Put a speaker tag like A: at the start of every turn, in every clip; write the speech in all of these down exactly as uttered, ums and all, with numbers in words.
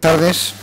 A: tardes.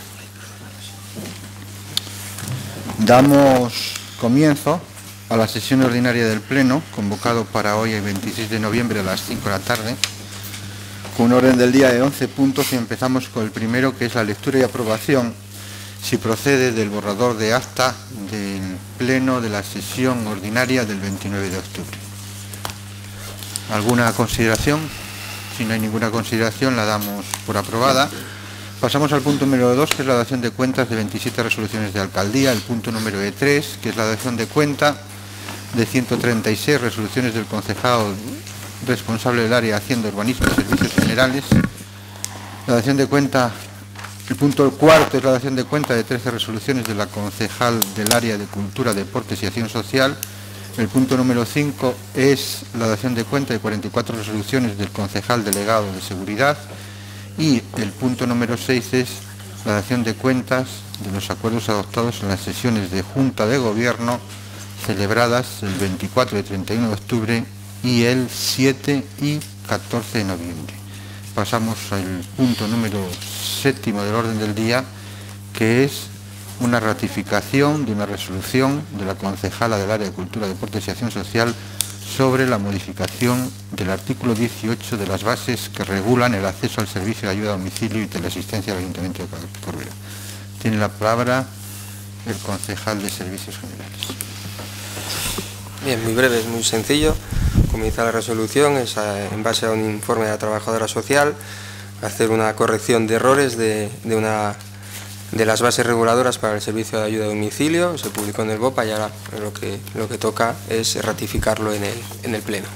A: Damos comienzo a la sesión ordinaria del Pleno, convocado para hoy, el veintiséis de noviembre, a las cinco de la tarde, con un orden del día de once puntos, y empezamos con el primero, que es la lectura y aprobación, si procede, del borrador de acta del Pleno de la sesión ordinaria del veintinueve de octubre. ¿Alguna consideración? Si no hay ninguna consideración, la damos por aprobada. Pasamos al punto número dos, que es la dación de cuentas de veintisiete resoluciones de alcaldía. El punto número tres, que es la dación de cuenta de ciento treinta y seis resoluciones del concejal responsable del área de Hacienda, Urbanismo y Servicios Generales. La dación de cuenta, el punto cuarto, es la dación de cuenta de trece resoluciones de la concejal del área de Cultura, Deportes y Acción Social. El punto número cinco es la dación de cuenta de cuarenta y cuatro resoluciones del concejal delegado de Seguridad. Y el punto número seis es la dación de cuentas de los acuerdos adoptados en las sesiones de Junta de Gobierno celebradas el veinticuatro y treinta y uno de octubre y el siete y catorce de noviembre. Pasamos al punto número séptimo del orden del día, que es una ratificación de una resolución de la concejala del área de Cultura, Deportes y Acción Social sobre la modificación del artículo dieciocho de las bases que regulan el acceso al servicio de ayuda a domicilio y teleasistencia del Ayuntamiento de Corbera. Tiene la palabra el concejal de Servicios Generales.
B: Bien, muy breve, es muy sencillo. Comienza la resolución, es a, en base a un informe de la trabajadora social, hacer una corrección de errores de, de, una, de las bases reguladoras para el servicio de ayuda a domicilio. Se publicó en el BOPA y ahora lo que, lo que toca es ratificarlo en el, en el Pleno.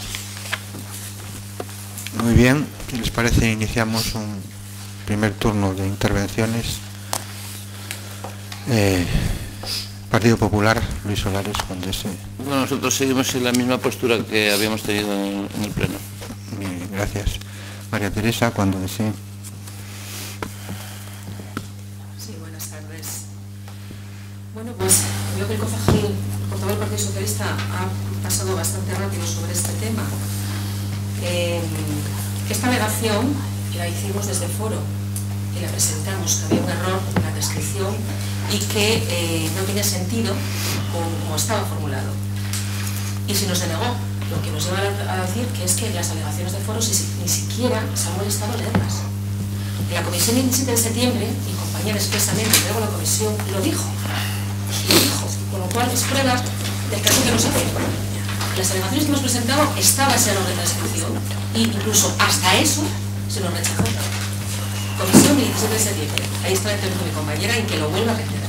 A: Muy bien, ¿qué les parece? Iniciamos un primer turno de intervenciones. Eh, Partido Popular, Luis Solares, cuando desee.
C: Bueno, nosotros seguimos en la misma postura que habíamos tenido en, en el Pleno.
A: Bien, gracias. María Teresa, cuando desee.
D: Sí, buenas tardes. Bueno, pues creo que el concejal portavoz del Partido Socialista ha pasado bastante rápido sobre este tema. Eh, esta alegación la hicimos desde el foro y la presentamos, que había un error en la descripción y que eh, no tenía sentido como, como estaba formulado. Y se nos denegó, lo que nos lleva a decir que es que las alegaciones del foro si, ni siquiera se han molestado a leerlas. En la comisión del diecisiete de septiembre, mi compañera expresamente, luego la comisión lo dijo, lo dijo, con lo cual es prueba del caso que nos hace. Las alegaciones que hemos presentado estaba ese error de transcripción e incluso hasta eso se nos rechazó. Comisión del diecisiete de septiembre. Ahí está el texto de mi compañera en que lo vuelva a reiterar.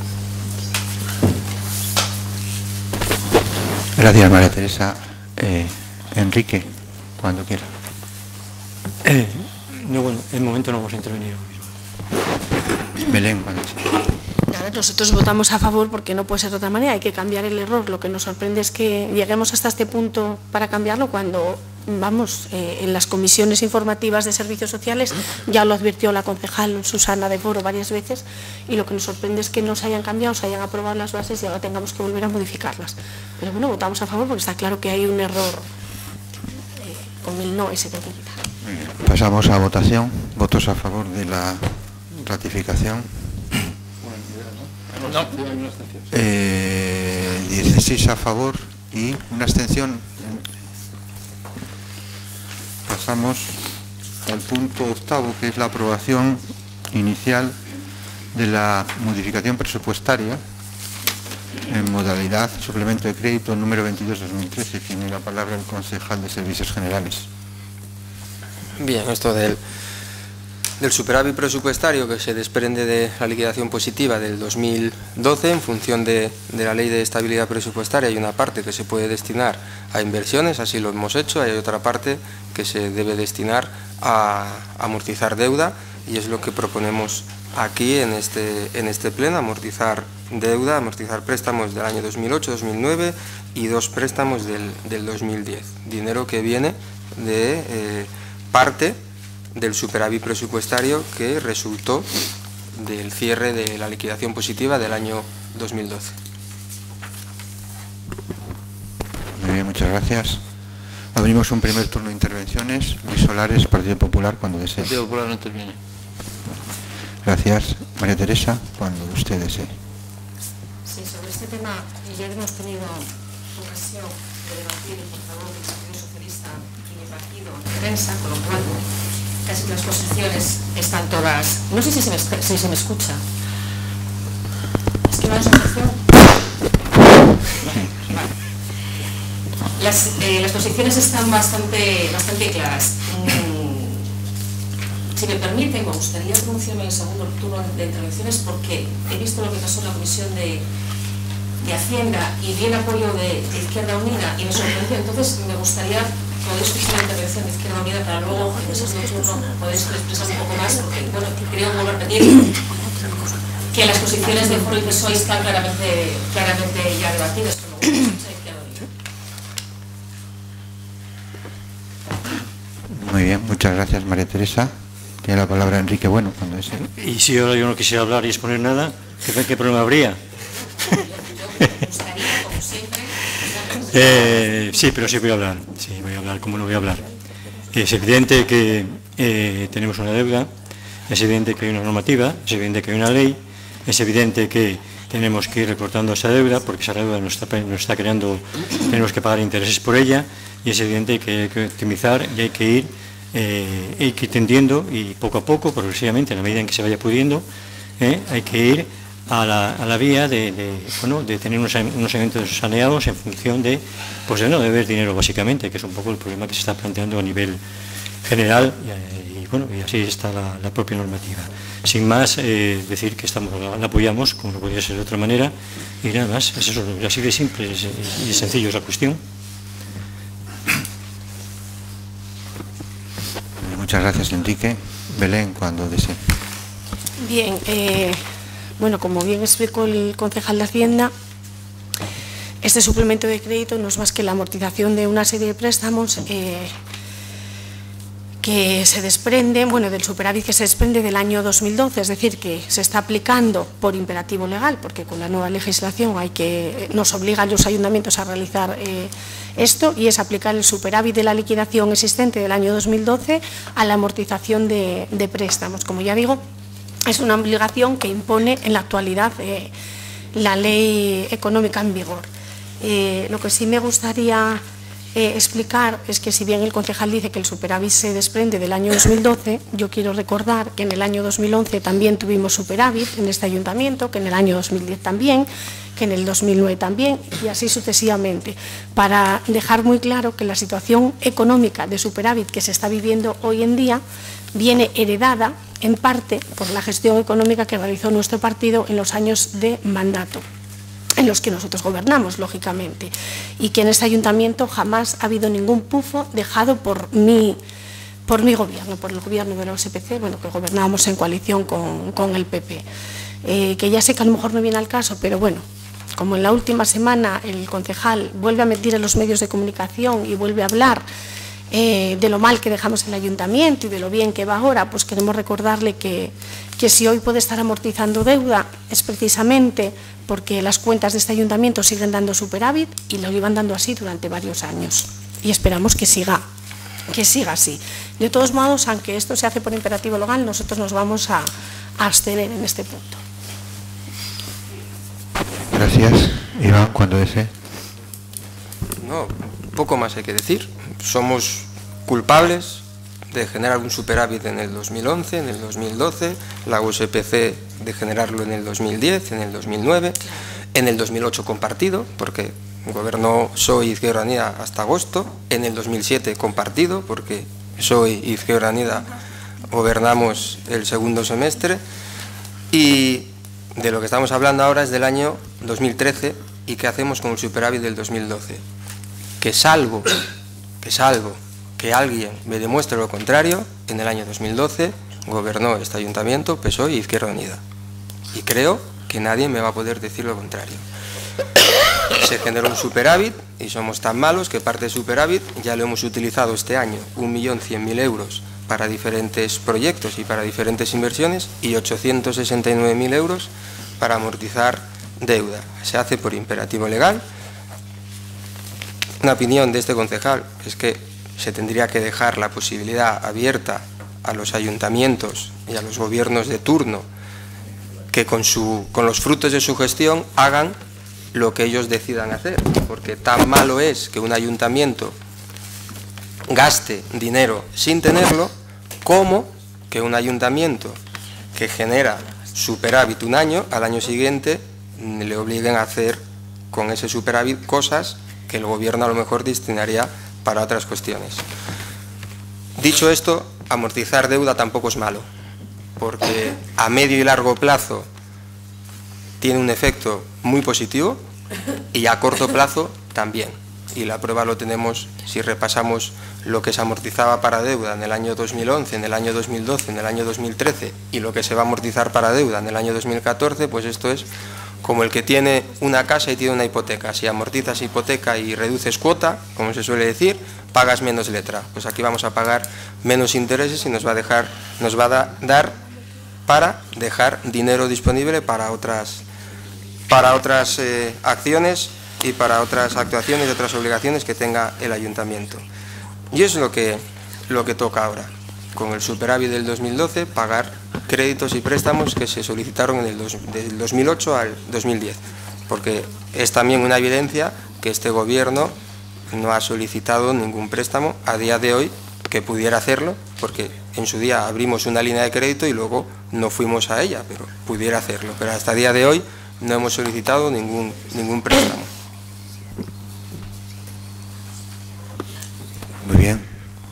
A: Gracias, María Teresa. Eh, Enrique, cuando quiera.
E: Eh, no, bueno, en el momento no vamos a intervenir.
A: Belén, cuando quiera.
F: Nada, nosotros votamos a favor porque no puede ser de otra manera, hay que cambiar el error. Lo que nos sorprende es que lleguemos hasta este punto para cambiarlo cuando, vamos, eh, en las comisiones informativas de servicios sociales ya lo advirtió la concejal Susana de Foro varias veces, y lo que nos sorprende es que no se hayan cambiado, se hayan aprobado las bases y ahora tengamos que volver a modificarlas. Pero bueno, votamos a favor porque está claro que hay un error eh, con el no ese que hay que quitar.
A: Pasamos a votación. Votos a favor de la ratificación.
C: No.
A: Eh, dieciséis a favor y una abstención. Pasamos al punto octavo, que es la aprobación inicial de la modificación presupuestaria en modalidad suplemento de crédito número veintidós barra dos mil trece. Tiene la palabra el concejal de Servicios Generales.
B: Bien, esto del, del superávit presupuestario que se desprende de la liquidación positiva del dos mil doce, en función de, de la Ley de Estabilidad Presupuestaria, hay una parte que se puede destinar a inversiones, así lo hemos hecho, hay otra parte que se debe destinar a amortizar deuda, y es lo que proponemos aquí en este, en este pleno: amortizar deuda, amortizar préstamos del año dos mil ocho, dos mil nueve y dos préstamos del, del dos mil diez. Dinero que viene de eh, parte del superávit presupuestario que resultó del cierre de la liquidación positiva del año dos mil doce.
A: Muy bien, muchas gracias. Abrimos un primer turno de intervenciones. Luis Solares, Partido Popular, cuando desee.
C: Partido Popular no interviene.
A: Gracias. María Teresa, cuando usted desee.
D: Sí, sobre este tema ya hemos tenido ocasión de debatir el portavoz del Partido Socialista y mi partido en prensa, con lo cual casi las posiciones están todas... No sé si se me, si se me escucha. Es que no hay sensación. Las, eh, las posiciones están bastante, bastante claras. Mm, si me permiten, me gustaría pronunciarme en el segundo turno de intervenciones porque he visto lo que pasó en la Comisión de, de Hacienda y vi el apoyo de, de Izquierda Unida y me sorprendió. Entonces me gustaría poder escuchar la intervención de Izquierda Unida para luego en el segundo turno poder expresar un poco más porque, bueno, creo volver a repetir que las posiciones de Foro y P S O E están claramente, claramente ya debatidas.
A: Muy bien, muchas gracias, María Teresa. Tiene la palabra Enrique Bueno, cuando desee.
E: Y si ahora yo no quisiera hablar y exponer nada, ¿qué, qué problema habría? eh, sí, pero sí voy a hablar. Sí, voy a hablar, ¿cómo no voy a hablar? Es evidente que eh, tenemos una deuda, es evidente que hay una normativa, es evidente que hay una ley, es evidente que tenemos que ir recortando esa deuda porque esa deuda nos está, nos está creando, tenemos que pagar intereses por ella y es evidente que hay que optimizar y hay que ir, eh, hay que ir tendiendo y poco a poco, progresivamente, en la medida en que se vaya pudiendo, eh, hay que ir a la, a la vía de, de, bueno, de tener unos, unos eventos saneados en función de, pues de no deber dinero básicamente, que es un poco el problema que se está planteando a nivel general y, y bueno, y así está la, la propia normativa. Sin más, eh, decir que estamos, la apoyamos, como no podría ser de otra manera, y nada más, es eso, así de simple y sencillo es la cuestión.
A: Muchas gracias, Enrique. Belén, cuando desee.
F: Bien, eh, bueno, como bien explicó el concejal de Hacienda, este suplemento de crédito no es más que la amortización de una serie de préstamos eh, que se desprende, bueno, del superávit que se desprende del año dos mil doce, es decir, que se está aplicando por imperativo legal, porque con la nueva legislación hay que, nos obligan los ayuntamientos a realizar eh, esto, y es aplicar el superávit de la liquidación existente del año dos mil doce a la amortización de, de préstamos. Como ya digo, es una obligación que impone en la actualidad eh, la ley económica en vigor. Eh, lo que sí me gustaría Eh, explicar es que si bien el concejal dice que el superávit se desprende del año dos mil doce, yo quiero recordar que en el año dos mil once también tuvimos superávit en este ayuntamiento, que en el año dos mil diez también, que en el dos mil nueve también y así sucesivamente, para dejar muy claro que la situación económica de superávit que se está viviendo hoy en día viene heredada en parte por la gestión económica que realizó nuestro partido en los años de mandato, en los que nosotros gobernamos, lógicamente, y que en este ayuntamiento jamás ha habido ningún pufo dejado por mi, por mi gobierno, por el gobierno de los S P C, bueno, que gobernábamos en coalición con, con el P P. Eh, que ya sé que a lo mejor no viene al caso, pero bueno, como en la última semana el concejal vuelve a meter en los medios de comunicación y vuelve a hablar eh, de lo mal que dejamos el ayuntamiento y de lo bien que va ahora, pues queremos recordarle que, que si hoy puede estar amortizando deuda es precisamente porque las cuentas de este ayuntamiento siguen dando superávit y lo iban dando así durante varios años. Y esperamos que siga, que siga así. De todos modos, aunque esto se hace por imperativo legal, nosotros nos vamos a, a abstener en este punto.
A: Gracias. Iván, cuando desee.
B: No, poco más hay que decir. Somos culpables de generar un superávit en el dos mil once, en el dos mil doce, la U S P C de generarlo en el dos mil diez, en el dos mil nueve, en el dos mil ocho compartido, porque gobernó P S O E y Izquierda Unida hasta agosto, en el dos mil siete compartido, porque P S O E y Izquierda Unida gobernamos el segundo semestre, y de lo que estamos hablando ahora es del año dos mil trece y qué hacemos con el superávit del dos mil doce. Que salvo, que salvo que alguien me demuestre lo contrario, en el año dos mil doce gobernó este ayuntamiento P S O E y Izquierda Unida. Y creo que nadie me va a poder decir lo contrario. Se generó un superávit y somos tan malos que parte de superávit ya lo hemos utilizado este año, un millón cien mil euros para diferentes proyectos y para diferentes inversiones y ochocientos sesenta y nueve mil euros para amortizar deuda. Se hace por imperativo legal. Una opinión de este concejal es que se tendría que dejar la posibilidad abierta a los ayuntamientos y a los gobiernos de turno que con, su, con los frutos de su gestión hagan lo que ellos decidan hacer, porque tan malo es que un ayuntamiento gaste dinero sin tenerlo, como que un ayuntamiento que genera superávit un año, al año siguiente le obliguen a hacer con ese superávit cosas que el gobierno a lo mejor destinaría para otras cuestiones. Dicho esto, amortizar deuda tampoco es malo, porque a medio y largo plazo tiene un efecto muy positivo y a corto plazo también. Y la prueba lo tenemos si repasamos lo que se amortizaba para deuda en el año dos mil once, en el año dos mil doce, en el año dos mil trece y lo que se va a amortizar para deuda en el año dos mil catorce, pues esto es como el que tiene una casa y tiene una hipoteca. Si amortizas hipoteca y reduces cuota, como se suele decir, pagas menos letra. Pues aquí vamos a pagar menos intereses y nos va a dejar, nos va a dar para dejar dinero disponible para otras, para otras eh, acciones y para otras actuaciones y otras obligaciones que tenga el ayuntamiento. Y eso es lo que, lo que toca ahora. Con el superávit del dos mil doce, pagar créditos y préstamos que se solicitaron en el dos, del dos mil ocho al dos mil diez, porque es también una evidencia que este gobierno no ha solicitado ningún préstamo a día de hoy que pudiera hacerlo, porque en su día abrimos una línea de crédito y luego no fuimos a ella, pero pudiera hacerlo. Pero hasta el día de hoy no hemos solicitado ningún, ningún préstamo.
A: Muy bien.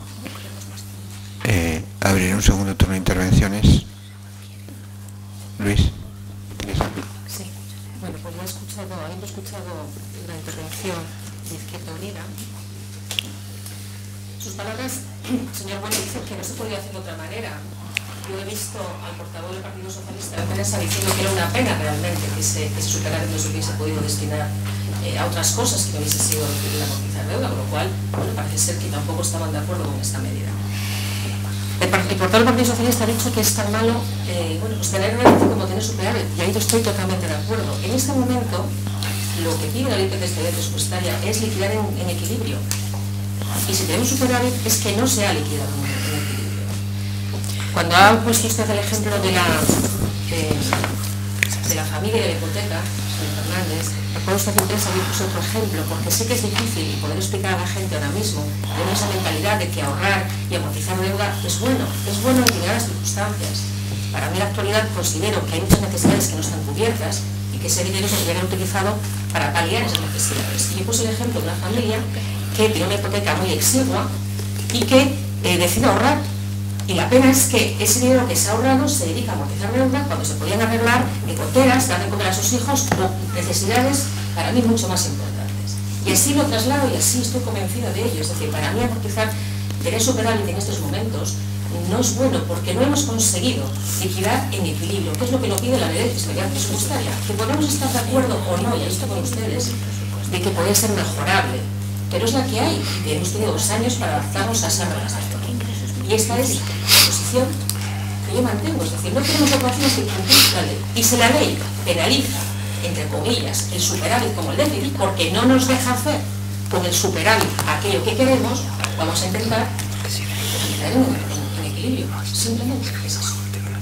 A: Eh, abriré un segundo turno de intervenciones. Luis.
D: Sí. Bueno, pues lo he escuchado, habiendo escuchado la intervención de Izquierda Unida, sus palabras, señor Bueno, dicen que no se podía hacer de otra manera. Yo he visto al portavoz del Partido Socialista de prensa diciendo que era una pena realmente que ese, que ese superávit no se hubiese podido destinar eh, a otras cosas que no hubiese sido el amortizar deuda, con lo cual, bueno, parece ser que tampoco estaban de acuerdo con esta medida. El, el portavoz del Partido Socialista ha dicho que es tan malo, eh, bueno, pues tener realmente como tener superávit, y ahí yo estoy totalmente de acuerdo. En este momento, lo que pide la ley de estabilidad presupuestaria es liquidar en, en equilibrio. Y si tenemos superávit es que no se ha liquidado en, en equilibrio. Cuando ha puesto usted el ejemplo de la, de, de la familia y de la hipoteca, señor Fernández, recuerdo usted en prensa, yo puse otro ejemplo, porque sé que es difícil poder explicar a la gente ahora mismo, tener esa mentalidad de que ahorrar y amortizar deuda es bueno, es bueno en determinadas circunstancias. Para mí en la actualidad considero que hay muchas necesidades que no están cubiertas y que ese dinero se debería haber utilizado para paliar esas necesidades. Y yo puse el ejemplo de una familia que tiene una hipoteca muy exigua y que eh, decide ahorrar. Y la pena es que ese dinero que se ha ahorrado se dedica a amortizar deuda cuando se podían arreglar hipoteras, dar de comer a sus hijos o necesidades para mí mucho más importantes. Y así lo traslado y así estoy convencida de ello. Es decir, para mí amortizar, tener superávit en estos momentos no es bueno porque no hemos conseguido liquidar en equilibrio, que es lo que nos pide la ley de estabilidad presupuestaria. Que podemos estar de acuerdo o no, y esto con ustedes, de que puede ser mejorable, pero es la que hay y hemos tenido dos años para adaptarnos a esa relación. Y esta es la posición que yo mantengo, es decir, no tenemos otra opción que cumplir la ley. Y si la ley penaliza, entre comillas, el superávit como el déficit, porque no nos deja hacer con el superávit aquello que queremos, vamos a intentar quedar en, en, en equilibrio. Simplemente es eso.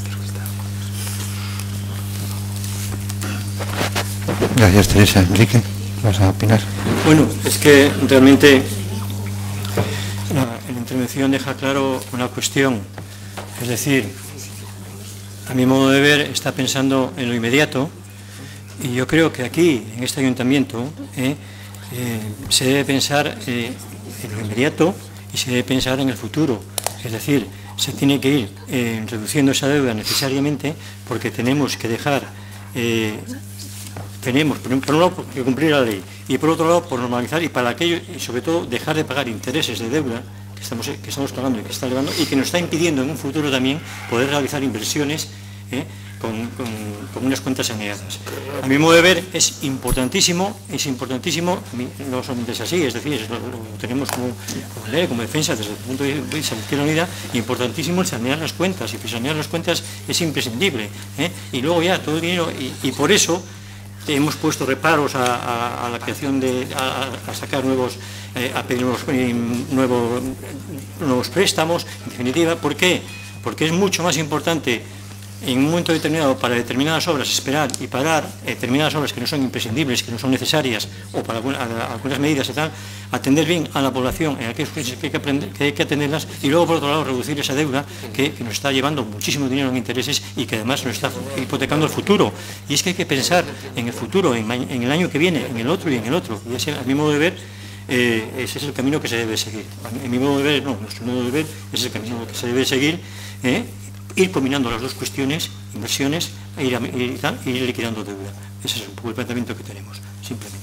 A: Gracias, Teresa. Enrique, ¿vas a opinar?
E: Bueno, es que realmente la, la intervención deja claro una cuestión, es decir, a mi modo de ver está pensando en lo inmediato y yo creo que aquí, en este ayuntamiento, eh, eh, se debe pensar eh, en lo inmediato y se debe pensar en el futuro, es decir, se tiene que ir eh, reduciendo esa deuda necesariamente porque tenemos que dejar, eh, tenemos por un lado que cumplir la ley y por otro lado por normalizar y para aquello y sobre todo dejar de pagar intereses de deuda que estamos, que estamos pagando y que está elevando y que nos está impidiendo en un futuro también poder realizar inversiones eh, con, con, con unas cuentas saneadas. A mi modo de ver es importantísimo, es importantísimo, no solamente es así, es decir, lo, lo tenemos como, como ley, como defensa desde el punto de vista de Izquierda Unida, importantísimo el sanear las cuentas, y sanear las cuentas es imprescindible, ¿eh? Y luego ya todo el dinero, y, y por eso hemos puesto reparos a, a, a la creación de, a, a sacar nuevos, eh, a pedir nuevos, eh, nuevos, nuevos préstamos, en definitiva, ¿por qué? Porque es mucho más importante en un momento determinado para determinadas obras esperar y parar determinadas obras que no son imprescindibles, que no son necesarias, o para alguna, algunas medidas y tal, atender bien a la población en aquellos que hay que, aprender, que hay que atenderlas, y luego por otro lado reducir esa deuda que, que nos está llevando muchísimo dinero en intereses y que además nos está hipotecando el futuro. Y es que hay que pensar en el futuro, en, en el año que viene, en el otro y en el otro. Y ese, a mi modo de ver, eh, ese es el camino que se debe seguir. En mi modo de ver, no, nuestro modo de ver, ese es el camino que se debe seguir, eh, ir combinando las dos cuestiones, inversiones e ir, a, ir, ir liquidando deuda. Ese es un poco el planteamiento que tenemos, simplemente.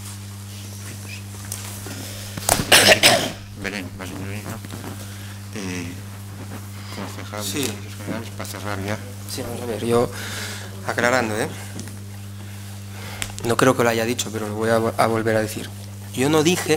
A: Belén, más o menos, ¿no? Eh, concejal,
B: sí.
A: Generales, para cerrar ya.
B: Sí, vamos a ver, yo aclarando, ¿eh? No creo que lo haya dicho, pero lo voy a, a volver a decir. Yo no dije,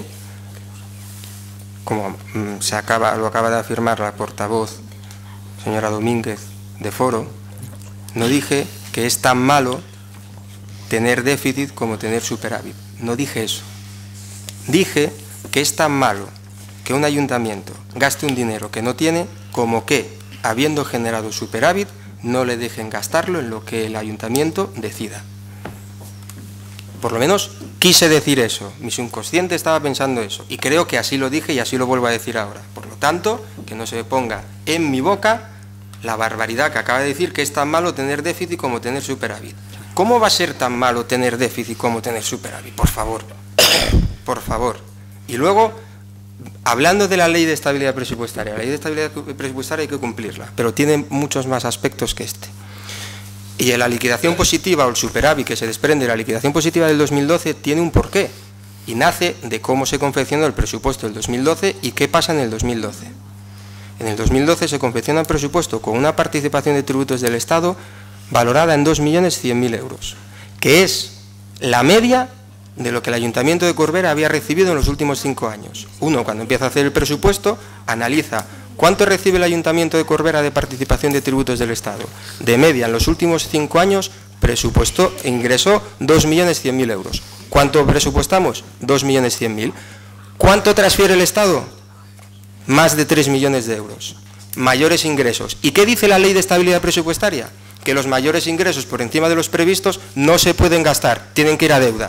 B: como mm, se acaba, lo acaba de afirmar la portavoz, señora Domínguez, de Foro, no dije que es tan malo tener déficit como tener superávit. No dije eso. Dije que es tan malo que un ayuntamiento gaste un dinero que no tiene como que, habiendo generado superávit, no le dejen gastarlo en lo que el ayuntamiento decida. Por lo menos quise decir eso. Mi subconsciente estaba pensando eso. Y creo que así lo dije y así lo vuelvo a decir ahora. Por lo tanto, que no se me ponga en mi boca la barbaridad que acaba de decir, que es tan malo tener déficit como tener superávit. ¿Cómo va a ser tan malo tener déficit como tener superávit? Por favor. Por favor. Y luego, hablando de la ley de estabilidad presupuestaria, la ley de estabilidad presupuestaria hay que cumplirla, pero tiene muchos más aspectos que este. Y en la liquidación positiva o el superávit que se desprende de la liquidación positiva del dos mil doce tiene un porqué, y nace de cómo se confeccionó el presupuesto del dos mil doce y qué pasa en el dos mil doce. En el dos mil doce se confecciona el presupuesto con una participación de tributos del Estado valorada en dos millones cien mil euros, que es la media de lo que el Ayuntamiento de Corbera había recibido en los últimos cinco años. Uno, cuando empieza a hacer el presupuesto, analiza cuánto recibe el Ayuntamiento de Corbera de participación de tributos del Estado. De media, en los últimos cinco años, presupuestó, ingresó dos millones cien mil euros. ¿Cuánto presupuestamos? dos millones cien mil. ¿Cuánto transfiere el Estado? Más de tres millones de euros. Mayores ingresos. ¿Y qué dice la ley de estabilidad presupuestaria? Que los mayores ingresos por encima de los previstos no se pueden gastar, tienen que ir a deuda.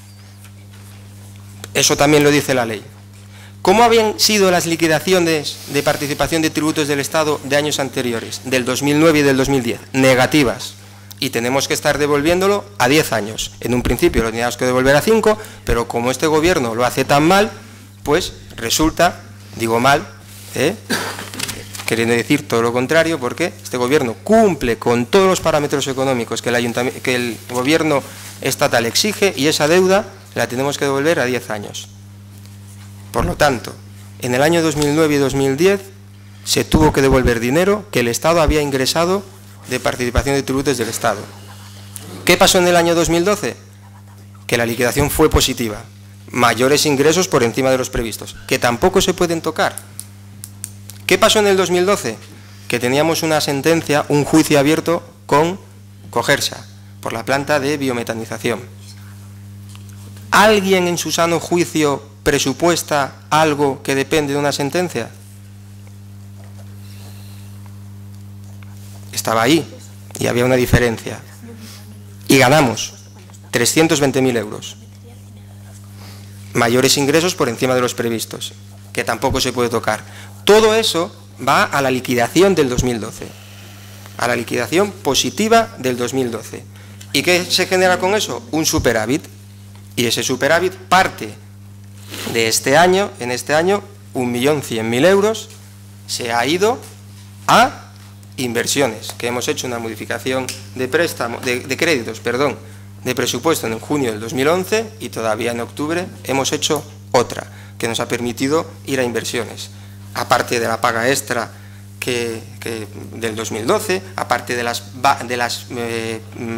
B: Eso también lo dice la ley. ¿Cómo habían sido las liquidaciones de participación de tributos del Estado de años anteriores, del dos mil nueve y del dos mil diez? Negativas. Y tenemos que estar devolviéndolo a diez años. En un principio lo teníamos que devolver a cinco, pero como este gobierno lo hace tan mal, pues resulta, digo mal, ¿eh? queriendo decir todo lo contrario, porque este gobierno cumple con todos los parámetros económicos que el, ayuntamiento, que el gobierno estatal exige, y esa deuda la tenemos que devolver a diez años. Por lo tanto, en el año dos mil nueve y dos mil diez se tuvo que devolver dinero que el Estado había ingresado de participación de tributos del Estado. ¿Qué pasó en el año dos mil doce? Que la liquidación fue positiva. Mayores ingresos por encima de los previstos, que tampoco se pueden tocar. ¿Qué pasó en el dos mil doce? Que teníamos una sentencia, un juicio abierto con Cogersa, por la planta de biometanización. ¿Alguien en su sano juicio presupuesta algo que depende de una sentencia? Estaba ahí y había una diferencia. Y ganamos trescientos veinte mil euros. Mayores ingresos por encima de los previstos, que tampoco se puede tocar. Todo eso va a la liquidación del dos mil doce, a la liquidación positiva del dos mil doce. ¿Y qué se genera con eso? Un superávit. Y ese superávit parte de este año, en este año, un millón cien mil euros se ha ido a inversiones, que hemos hecho una modificación de préstamo, de, de créditos, perdón, de presupuesto en junio del dos mil once, y todavía en octubre hemos hecho otra, que nos ha permitido ir a inversiones. Aparte de la paga extra que, que del dos mil doce, aparte de las, de las eh,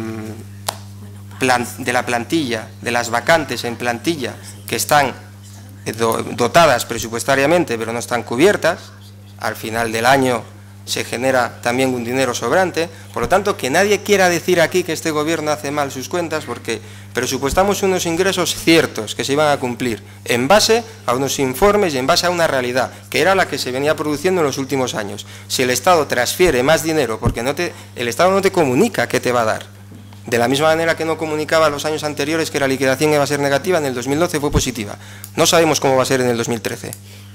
B: plan, de la plantilla, de las vacantes en plantilla que están dotadas presupuestariamente pero no están cubiertas, al final del año se genera también un dinero sobrante. Por lo tanto, que nadie quiera decir aquí que este gobierno hace mal sus cuentas, porque presupuestamos unos ingresos ciertos que se iban a cumplir en base a unos informes y en base a una realidad, que era la que se venía produciendo en los últimos años. Si el Estado transfiere más dinero, porque no te, el Estado no te comunica qué te va a dar, de la misma manera que no comunicaba los años anteriores que la liquidación iba a ser negativa, en el dos mil doce fue positiva. No sabemos cómo va a ser en el dos mil trece.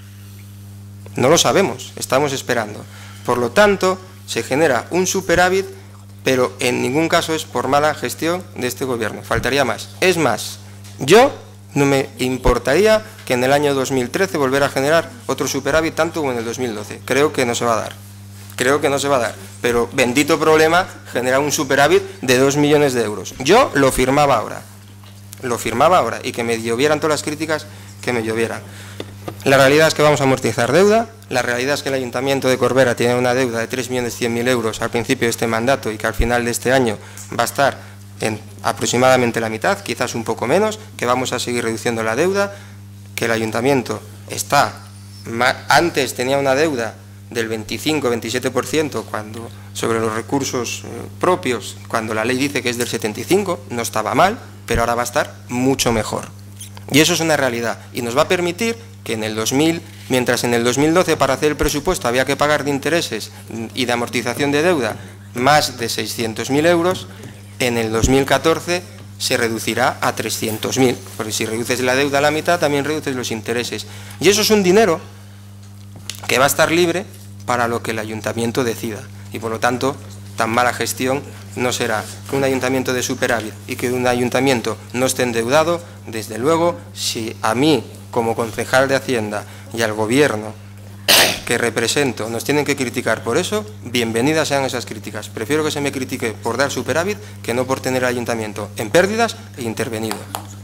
B: No lo sabemos, estamos esperando. Por lo tanto, se genera un superávit, pero en ningún caso es por mala gestión de este gobierno. Faltaría más. Es más, yo no me importaría que en el año dos mil trece volviera a generar otro superávit tanto como en el dos mil doce. Creo que no se va a dar. Creo que no se va a dar. Pero bendito problema generar un superávit de dos millones de euros. Yo lo firmaba ahora. Lo firmaba ahora. Y que me llovieran todas las críticas que me llovieran. La realidad es que vamos a amortizar deuda. La realidad es que el Ayuntamiento de Corbera tiene una deuda de tres millones cien mil euros al principio de este mandato y que al final de este año va a estar en aproximadamente la mitad, quizás un poco menos, que vamos a seguir reduciendo la deuda, que el Ayuntamiento está, antes tenía una deuda del veinticinco a veintisiete por ciento cuando, sobre los recursos propios, cuando la ley dice que es del setenta y cinco por ciento, no estaba mal, pero ahora va a estar mucho mejor. Y eso es una realidad y nos va a permitir que en el dos mil, mientras en el dos mil doce para hacer el presupuesto había que pagar de intereses y de amortización de deuda más de seiscientos mil euros, en el dos mil catorce se reducirá a trescientos mil, porque si reduces la deuda a la mitad también reduces los intereses. Y eso es un dinero que va a estar libre para lo que el ayuntamiento decida. Y por lo tanto, tan mala gestión no será que un ayuntamiento de superávit y que un ayuntamiento no esté endeudado. Desde luego, si a mí, como concejal de Hacienda, y al gobierno que represento nos tienen que criticar por eso, bienvenidas sean esas críticas. Prefiero que se me critique por dar superávit que no por tener el ayuntamiento en pérdidas e intervenido.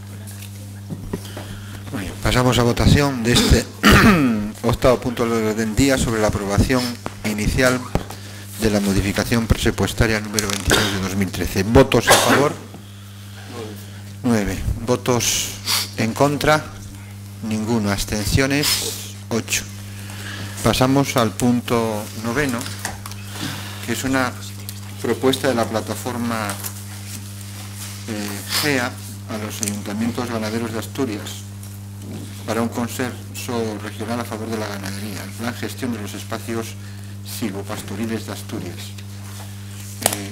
A: Muy bien, pasamos a votación de este octavo punto del día sobre la aprobación inicial de la modificación presupuestaria número veintidós de dos mil trece. ¿Votos a favor? nueve. ¿Votos en contra? Ninguno. ¿Abstenciones? ocho. Pasamos al punto noveno, que es una propuesta de la plataforma eh, G E A a los ayuntamientos ganaderos de Asturias para un consenso regional a favor de la ganadería, el plan gestión de los espacios silvopastoriles de Asturias. Eh,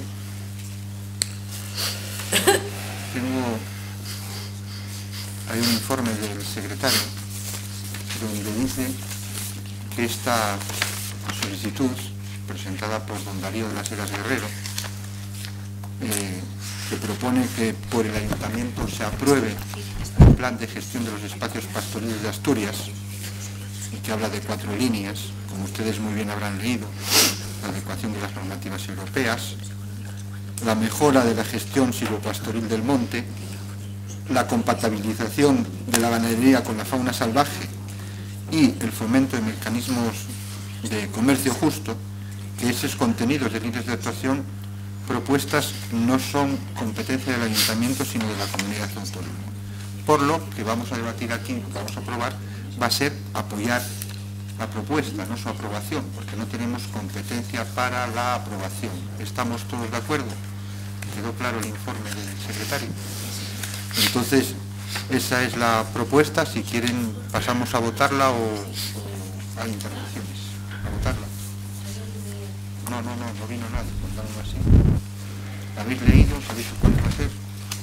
A: tengo, hay un informe del secretario donde dice que esta solicitud presentada por don Darío de las Heras Guerrero, eh, que propone que por el ayuntamiento se apruebe el plan de gestión de los espacios pastoriles de Asturias, y que habla de cuatro líneas, como ustedes muy bien habrán leído: la adecuación de las normativas europeas, la mejora de la gestión silvopastoril del monte, la compatibilización de la ganadería con la fauna salvaje y el fomento de mecanismos de comercio justo, que esos contenidos de líneas de actuación propuestas no son competencia del ayuntamiento sino de la comunidad autónoma. Por lo que vamos a debatir aquí, lo que vamos a aprobar, va a ser apoyar la propuesta, no su aprobación, porque no tenemos competencia para la aprobación. ¿Estamos todos de acuerdo? ¿Quedó claro el informe del secretario? Entonces, esa es la propuesta. Si quieren, pasamos a votarla o, o hay intervenciones. A votarla. No, no, no, no vino nadie, contándolo así. ¿La habéis leído? ¿Sabéis cuándo va a ser?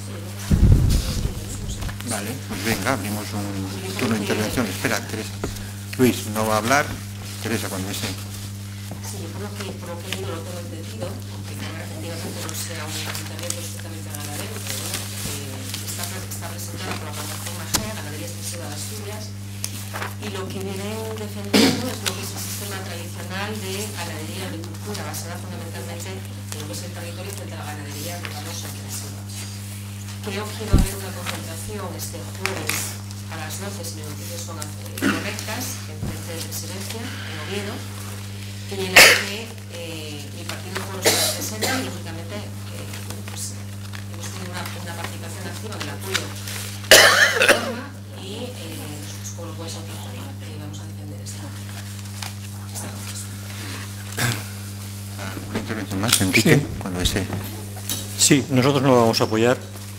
A: Vale, pues venga, abrimos un turno de intervención. Espera, Teresa. Luis no va a hablar. Teresa, cuando esté.
D: Sí, por lo que, por lo que he leído, lo tengo entendido, que efectivamente no sea un ayuntamiento estrictamente ganadero, pero bueno, eh, está, está presentada por la plataforma G E A, Ganadería Extensiva de Asturias, y lo que vienen defendiendo es lo que es el sistema tradicional de ganadería y agricultura, basada fundamentalmente en lo que es el territorio frente a la ganadería ruralosa extensiva. Creo que va a haber una concentración este jueves a las doce, si mis noticias son correctas, en frente de Presidencia, en Oviedo, y en la que eh, mi partido por los presente y lógicamente eh, pues, hemos tenido una, una participación activa en el apoyo a la plataforma y eh, nosotros como lo puedes autorizar, eh, vamos a defender esta, esta propuesta.
A: intervención más, Enrique,
E: Sí.
A: cuando desee.
E: Sí, nosotros no lo vamos a apoyar.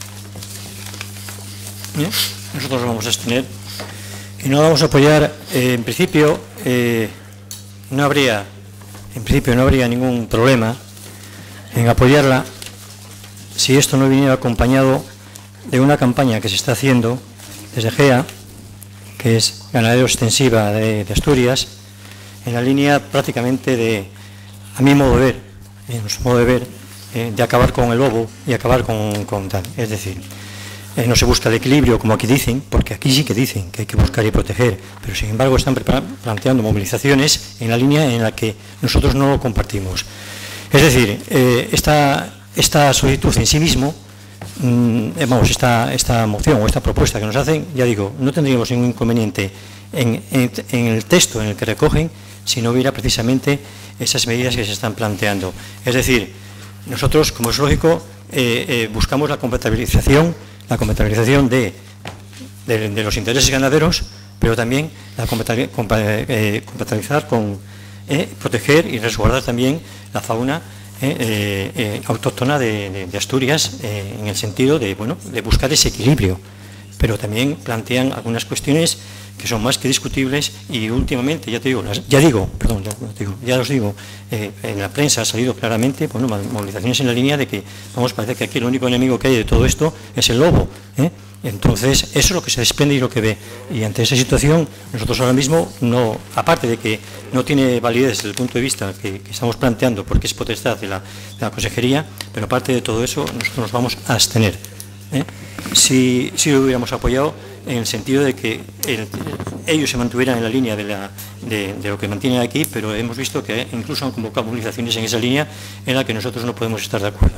E: ¿Eh? Nosotros lo vamos a abstener. Y no lo vamos a apoyar, eh, en principio, eh, no habría, en principio no habría ningún problema en apoyarla si esto no viniera acompañado de una campaña que se está haciendo desde G E A, que es Ganadero Extensiva de, de Asturias, en la línea prácticamente de, a mi modo de ver, en su modo de ver, eh, de acabar con el lobo y acabar con, con tal. Es decir, eh, no se busca el equilibrio, como aquí dicen, porque aquí sí que dicen que hay que buscar y proteger, pero sin embargo están planteando movilizaciones en la línea en la que nosotros no lo compartimos. Es decir, eh, esta, esta solicitud en sí mismo, mmm, vamos, esta, esta moción o esta propuesta que nos hacen, ya digo, no tendríamos ningún inconveniente en, en, en el texto en el que recogen si no hubiera precisamente esas medidas que se están planteando. Es decir, nosotros, como es lógico, eh, eh, buscamos la compatibilización, la compatibilización de, de, de los intereses ganaderos, pero también la compatibilizar con eh, proteger y resguardar también la fauna eh, eh, eh, autóctona de, de, de Asturias, eh, en el sentido de, bueno, de buscar ese equilibrio. Pero también plantean algunas cuestiones que son más que discutibles y últimamente, ya te digo, las, ya digo, perdón, ya, digo, ya os digo, eh, en la prensa ha salido claramente, bueno, movilizaciones en la línea de que, vamos, parece que aquí el único enemigo que hay de todo esto es el lobo, ¿eh? Entonces, eso es lo que se desprende y lo que ve. Y ante esa situación, nosotros ahora mismo, no, aparte de que no tiene validez desde el punto de vista que, que estamos planteando, porque es potestad de la, de la Consejería, pero aparte de todo eso, nosotros nos vamos a abstener. ¿eh? Si, si lo hubiéramos apoyado, en el sentido de que el, ellos se mantuvieran en la línea de, la, de, de lo que mantienen aquí, pero hemos visto que incluso han convocado movilizaciones en esa línea en la que nosotros no podemos estar de acuerdo.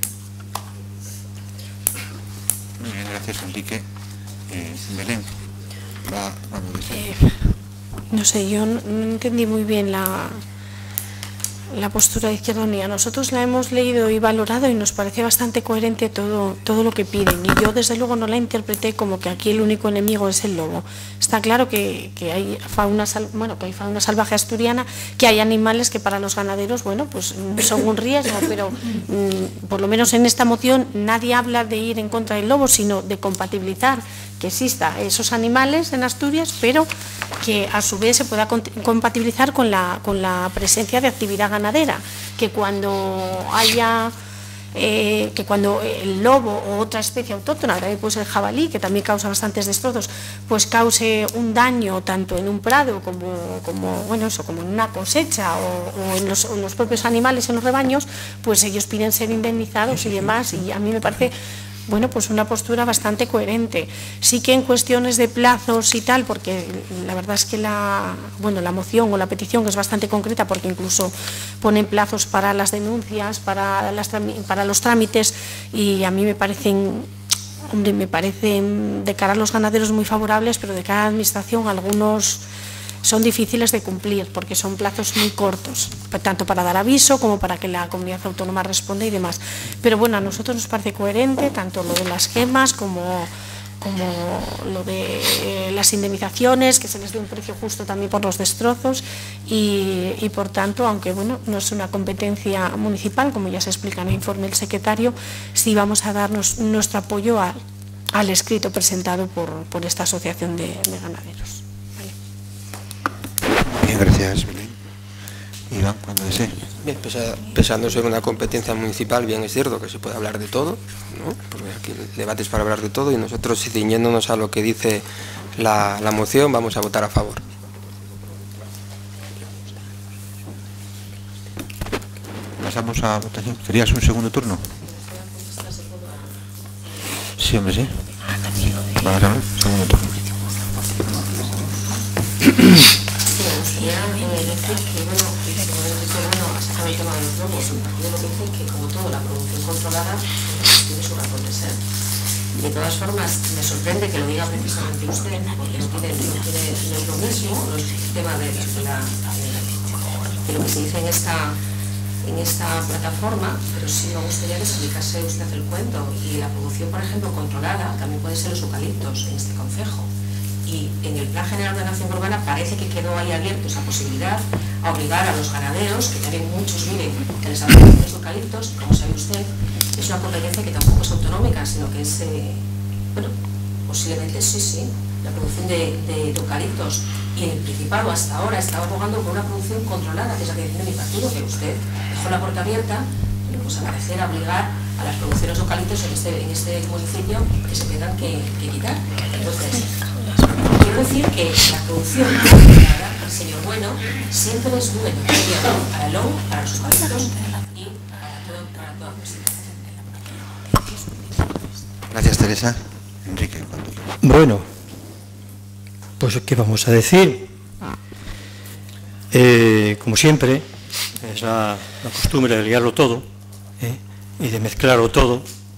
A: Muy bien, gracias, Enrique. Eh, Belén, va, vamos a
F: eh, no sé, yo no, no entendí muy bien la, la postura de Izquierda Unida. Nosotros la hemos leído y valorado y nos parece bastante coherente todo, todo lo que piden. Y yo, desde luego, no la interpreté como que aquí el único enemigo es el lobo. Está claro que, que, hay, fauna, bueno, que hay fauna salvaje asturiana, que hay animales que para los ganaderos, bueno, pues son un riesgo, pero mmm, por lo menos en esta moción nadie habla de ir en contra del lobo, sino de compatibilizar que exista esos animales en Asturias, pero que a su vez se pueda compatibilizar con la, con la presencia de actividad ganadera, que cuando haya, eh, que cuando el lobo o otra especie autóctona, también puede ser el jabalí, que también causa bastantes destrozos, pues cause un daño tanto en un prado como, como, bueno, eso, como en una cosecha o, o en, los, en los propios animales, en los rebaños, pues ellos piden ser indemnizados y demás, y a mí me parece, bueno, pues una postura bastante coherente. Sí que en cuestiones de plazos y tal, porque la verdad es que la, bueno, la moción o la petición es bastante concreta, porque incluso ponen plazos para las denuncias, para, las, para los trámites, y a mí me parecen, hombre, me parecen de cara a los ganaderos muy favorables, pero de cara a la administración algunos son difíciles de cumplir porque son plazos muy cortos, tanto para dar aviso como para que la comunidad autónoma responda y demás. Pero bueno, a nosotros nos parece coherente tanto lo de las gemas como, como lo de las indemnizaciones, que se les dé un precio justo también por los destrozos y, y por tanto, aunque bueno, no es una competencia municipal, como ya se explica en el informe del secretario, sí vamos a darnos nuestro apoyo a, al escrito presentado por, por esta asociación de, de ganaderos.
A: Bien, gracias, Belén. Iván, cuando desee.
B: Bien, pesa, pesando ser una competencia municipal, bien es cierto que se puede hablar de todo, ¿no? Porque aquí el debate es para hablar de todo y nosotros, ciñéndonos a lo que dice la, la moción, vamos a votar a favor.
A: Pasamos a votación. ¿Querías un segundo turno? Sí, hombre, sí. Vamos a ver, segundo turno.
D: Ya eh, decir que, bueno, bueno, sacar el tema de los lobos, yo lo que dice que, como todo, la producción controlada pues, tiene su razón de ser. De todas formas, me sorprende que lo diga precisamente usted, porque no tiene, no tiene, no es lo mismo el tema de, de, la, de lo que se dice en esta, en esta plataforma, pero sí me gustaría que se explicase usted el cuento. Y la producción, por ejemplo, controlada, también puede ser los eucaliptos en este concejo. y en el Plan General de Ordenación Urbana parece que quedó ahí abierto esa posibilidad a obligar a los ganaderos, que también muchos viven en las plantaciones de eucaliptos, como sabe usted, es una competencia que tampoco es autonómica, sino que es, eh, bueno, posiblemente sí, sí, la producción de, de, de eucaliptos. Y en el Principado hasta ahora estaba abogando por una producción controlada, que es la que defiende mi partido, que usted dejó la puerta abierta, pero pues a parecer a obligar a las producciones de eucaliptos en este, en este municipio que se tengan que, que quitar. Entonces, quiero decir que la producción controlada, el señor Bueno, siempre es bueno para el lobo, para los eucaliptos y para todo, para toda cosa.
A: Gracias, Teresa. Enrique.
E: Bueno, pues ¿qué vamos a decir? Eh, como siempre, es la, la costumbre de liarlo todo, ¿eh? Y de mezclarlo todo.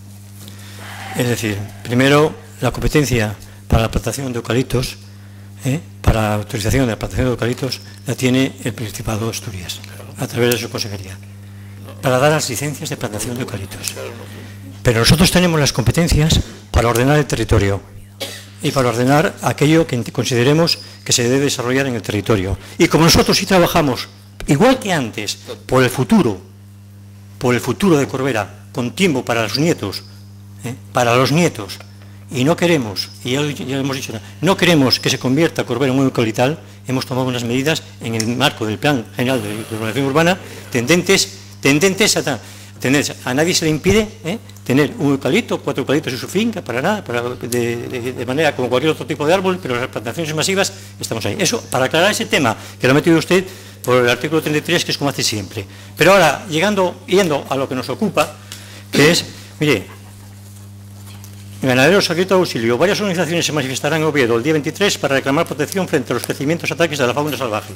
E: Es decir, primero la competencia para la plantación de eucaliptos, ¿eh? para la autorización de la plantación de eucaliptos, la tiene el Principado de Asturias, a través de su consejería, para dar las licencias de plantación de eucaliptos. Pero nosotros tenemos las competencias para ordenar el territorio y para ordenar aquello que consideremos que se debe desarrollar en el territorio. Y como nosotros sí trabajamos, igual que antes, por el futuro, por el futuro de Corbera, con tiempo para los nietos, ¿eh? para los nietos, y no queremos, y ya, ya hemos dicho, no queremos que se convierta Corbera en un eucaliptal, hemos tomado unas medidas en el marco del Plan General de Ordenación Urbana tendentes, tendentes a... A nadie se le impide ¿eh? tener un eucalipto, cuatro eucaliptos en su finca, para nada, para, de, de, de manera como cualquier otro tipo de árbol, pero las plantaciones masivas estamos ahí. Eso, para aclarar ese tema, que lo ha metido usted por el artículo treinta y tres, que es como hace siempre. Pero ahora, llegando, yendo a lo que nos ocupa, que es, mire, ganaderos a grito de auxilio, varias organizaciones se manifestarán en Oviedo el día veintitrés para reclamar protección frente a los crecimientos ataques de la fauna salvaje.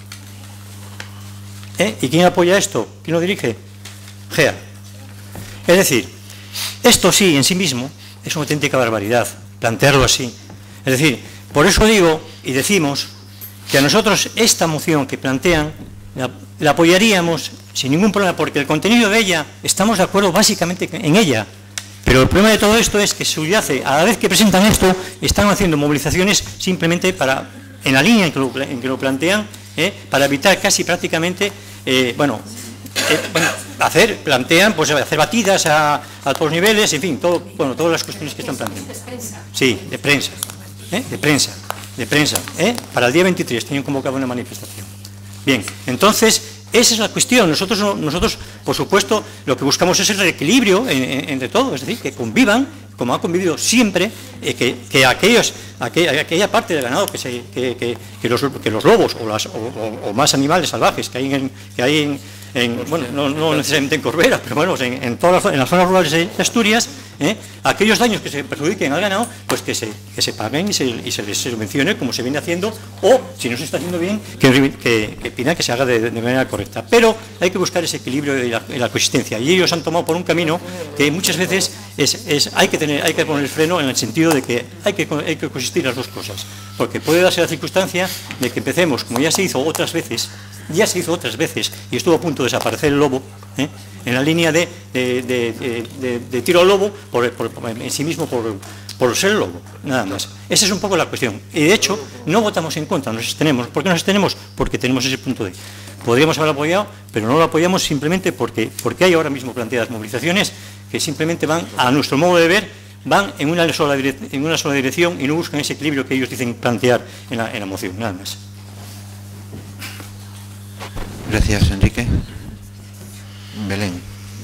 E: ¿Eh? ¿Y quién apoya esto? ¿Quién lo dirige? G E A. Es decir, esto sí, en sí mismo, es una auténtica barbaridad, plantearlo así. Es decir, por eso digo y decimos que a nosotros esta moción que plantean la, la apoyaríamos sin ningún problema, porque el contenido de ella, estamos de acuerdo básicamente en ella. Pero el problema de todo esto es que subyace, a la vez que presentan esto, están haciendo movilizaciones simplemente para, en la línea en que lo, en que lo plantean, ¿eh? para evitar casi prácticamente, eh, bueno, eh, bueno, hacer, plantean, pues hacer batidas a, a todos los niveles, en fin, todo, bueno, todas las cuestiones que están planteando. Sí, de prensa, ¿eh? de prensa, de prensa, ¿eh? para el día veintitrés tenían convocado una manifestación. Bien, entonces, esa es la cuestión. Nosotros, nosotros por supuesto, lo que buscamos es el reequilibrio en, en, entre todo, es decir, que convivan, como ha convivido siempre, eh, que, que aquellos, aquella, aquella parte del ganado, que, se, que, que, que, los, que los lobos o, las, o, o, o más animales salvajes que hay en, que hay en, en bueno, no, no necesariamente en Corbera, pero bueno, en, en todas las, en las zonas rurales de Asturias, ¿eh? aquellos daños que se perjudiquen al ganado, pues que se, que se paguen y se, y se les subvencione como se viene haciendo, o si no se está haciendo bien, que, que, que pida que se haga de, de manera correcta. Pero hay que buscar ese equilibrio y la, y la coexistencia, y ellos han tomado por un camino que muchas veces es, es, hay, que tener, hay que poner el freno en el sentido de que hay que, hay que coexistir las dos cosas, porque puede darse la circunstancia de que empecemos, como ya se hizo otras veces, ya se hizo otras veces, y estuvo a punto de desaparecer el lobo, ¿eh? en la línea de, de, de, de, de, de tiro al lobo, por, por, en sí mismo por, por ser el lobo, nada más. Esa es un poco la cuestión. Y de hecho, no votamos en contra, nos abstenemos. ¿Por qué nos abstenemos? Porque tenemos ese punto de... Podríamos haberlo apoyado, pero no lo apoyamos simplemente porque, porque hay ahora mismo planteadas movilizaciones que simplemente van, a nuestro modo de ver, van en una sola, en una sola dirección y no buscan ese equilibrio que ellos dicen plantear en la, en la moción, nada más.
A: Gracias, Enrique. Belén.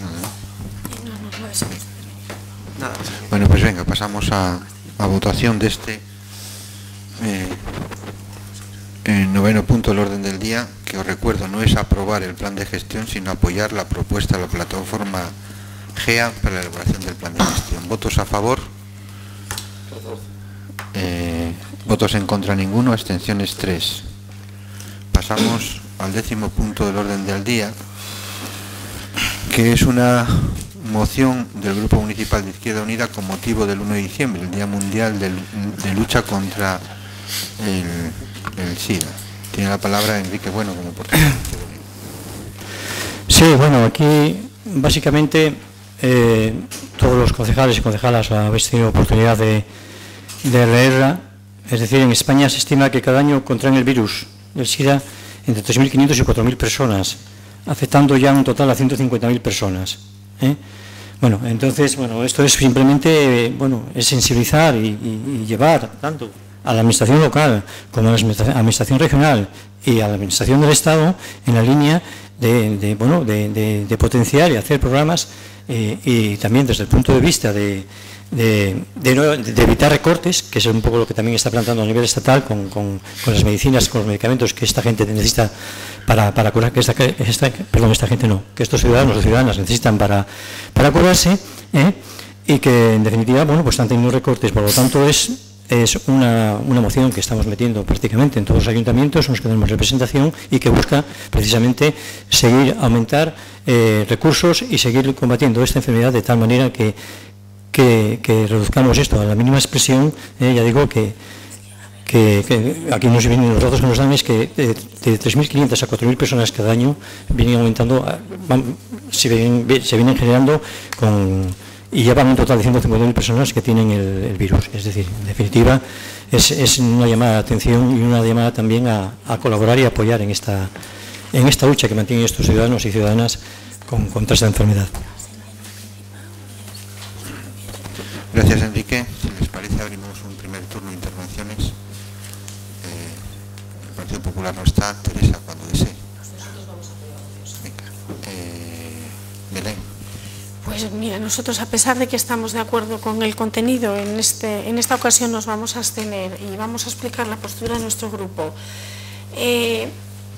A: Nada. Bueno, pues venga, pasamos a, a votación de este eh, el noveno punto del orden del día, que os recuerdo no es aprobar el plan de gestión, sino apoyar la propuesta de la plataforma G E A para la elaboración del plan de gestión. ¿Votos a favor? Eh, ¿Votos en contra? Ninguno. Abstenciones tres. Pasamos al décimo punto del orden del día, que es una moción del Grupo Municipal de Izquierda Unida con motivo del uno de diciembre, el Día Mundial de, de Lucha contra el, el SIDA. Tiene la palabra Enrique Bueno como portavoz.
E: Sí, bueno, aquí básicamente eh, todos los concejales y concejalas habéis tenido oportunidad de, de leerla, Es decir, en España se estima que cada año contraen el virus del SIDA entre tres mil quinientas y cuatro mil personas, afectando ya un total a ciento cincuenta mil personas. ¿eh? Bueno, entonces, bueno, esto es simplemente, bueno, es sensibilizar y, y, y llevar tanto a la administración local como a la administración regional y a la administración del Estado en la línea de, de bueno, de, de, de potenciar y hacer programas eh, y también desde el punto de vista de, de, de, no, de evitar recortes, que es un poco lo que también está planteando a nivel estatal con, con, con las medicinas, con los medicamentos que esta gente necesita para, para curar, que esta, esta, perdón, esta gente no, que estos ciudadanos o ciudadanas necesitan para, para curarse, ¿eh? y que en definitiva, bueno, pues están teniendo recortes, por lo tanto es es una, una moción que estamos metiendo prácticamente en todos los ayuntamientos, en los que tenemos representación y que busca precisamente seguir, aumentar eh, recursos y seguir combatiendo esta enfermedad de tal manera que, que, que reduzcamos esto a la mínima expresión. Eh, ya digo que, que, que aquí nos vienen los datos que nos dan es que de, de tres mil quinientas a cuatro mil personas cada año vienen aumentando, van, se, vienen, se vienen generando con... y llevan un total de ciento cincuenta mil personas que tienen el, el virus. Es decir, en definitiva, es, es una llamada de atención y una llamada también a, a colaborar y apoyar en esta, en esta lucha que mantienen estos ciudadanos y ciudadanas con, contra esta enfermedad.
A: Gracias, Enrique. Si les parece, abrimos un primer turno de intervenciones. Eh, el Partido Popular no está. Teresa, cuando desee. Venga. Eh, Belén.
F: Pues mira, nosotros a pesar de que estamos de acuerdo con el contenido, en, este, en esta ocasión nos vamos a abstener y vamos a explicar la postura de nuestro grupo. Eh,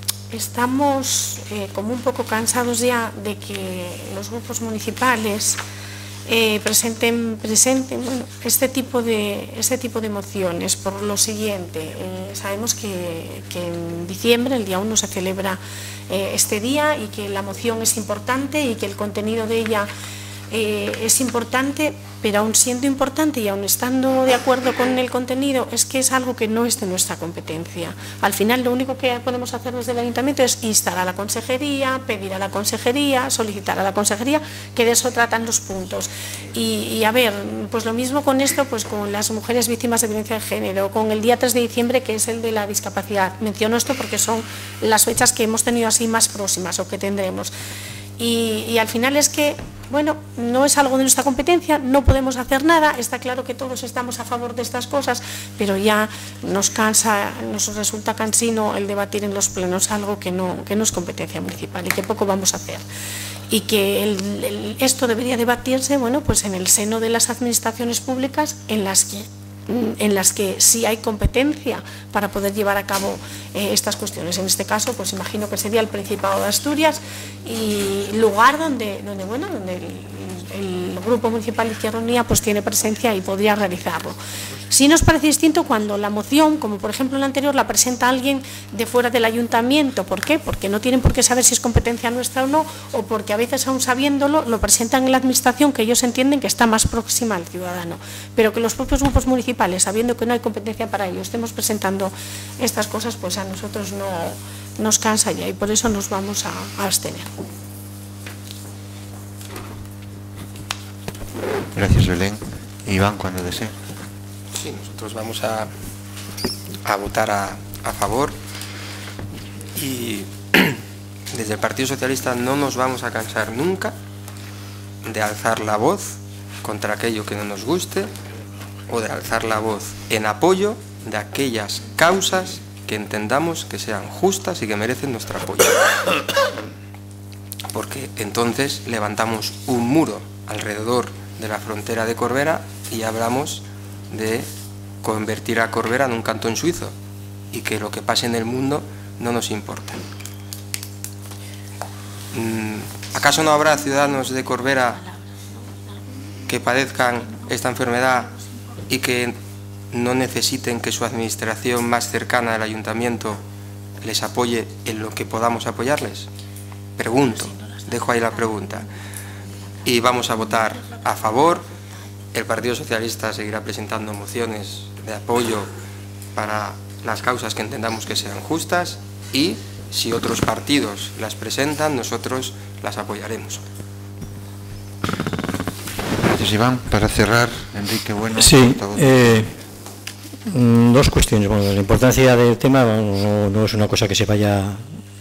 F: estamos eh, como un poco cansados ya de que los grupos municipales eh, presenten, presenten bueno, este, tipo de, este tipo de mociones por lo siguiente. Eh, sabemos que, que en diciembre, el día uno, se celebra eh, este día y que la moción es importante y que el contenido de ella Eh, es importante, pero aún siendo importante y aún estando de acuerdo con el contenido, es que es algo que no es de nuestra competencia. Al final, lo único que podemos hacer desde el Ayuntamiento es instar a la Consejería, pedir a la Consejería, solicitar a la Consejería, que de eso tratan los puntos. Y, y a ver, pues lo mismo con esto, pues con las mujeres víctimas de violencia de género, con el día tres de diciembre, que es el de la discapacidad. Menciono esto porque son las fechas que hemos tenido así más próximas o que tendremos. Y, y al final es que, bueno, no es algo de nuestra competencia, no podemos hacer nada, está claro que todos estamos a favor de estas cosas, pero ya nos cansa, nos resulta cansino el debatir en los plenos algo que no, que no es competencia municipal y que poco vamos a hacer. Y que el, el, esto debería debatirse, bueno, pues en el seno de las administraciones públicas en las que en las que sí hay competencia para poder llevar a cabo eh, estas cuestiones. En este caso, pues imagino que sería el Principado de Asturias y lugar donde, donde, bueno, donde el, el Grupo Municipal de Izquierda Unida pues tiene presencia y podría realizarlo. Sí nos parece distinto cuando la moción, como por ejemplo la anterior, la presenta alguien de fuera del ayuntamiento. ¿Por qué? Porque no tienen por qué saber si es competencia nuestra o no, o porque a veces, aún sabiéndolo, lo presentan en la administración que ellos entienden que está más próxima al ciudadano. Pero que los propios grupos municipales, sabiendo que no hay competencia para ello, estemos presentando estas cosas, pues a nosotros no nos cansa ya y por eso nos vamos a, a abstener.
A: Gracias, Belén. Iván, cuando desee.
B: Sí, nosotros vamos a, a votar a, a favor y desde el Partido Socialista no nos vamos a cansar nunca de alzar la voz contra aquello que no nos guste o de alzar la voz en apoyo de aquellas causas que entendamos que sean justas y que merecen nuestro apoyo. Porque entonces levantamos un muro alrededor de la frontera de Corbera y hablamos de convertir a Corbera en un cantón suizo y que lo que pase en el mundo no nos importa. ¿Acaso no habrá ciudadanos de Corbera que padezcan esta enfermedad y que no necesiten que su administración más cercana al ayuntamiento les apoye en lo que podamos apoyarles? Pregunto, dejo ahí la pregunta. Y vamos a votar a favor. El Partido Socialista seguirá presentando mociones de apoyo para las causas que entendamos que sean justas y si otros partidos las presentan, nosotros las apoyaremos.
A: Gracias, Iván. Para cerrar, Enrique Bueno.
E: Sí, eh, mm, dos cuestiones. Bueno, la importancia del tema no, no es una cosa que se vaya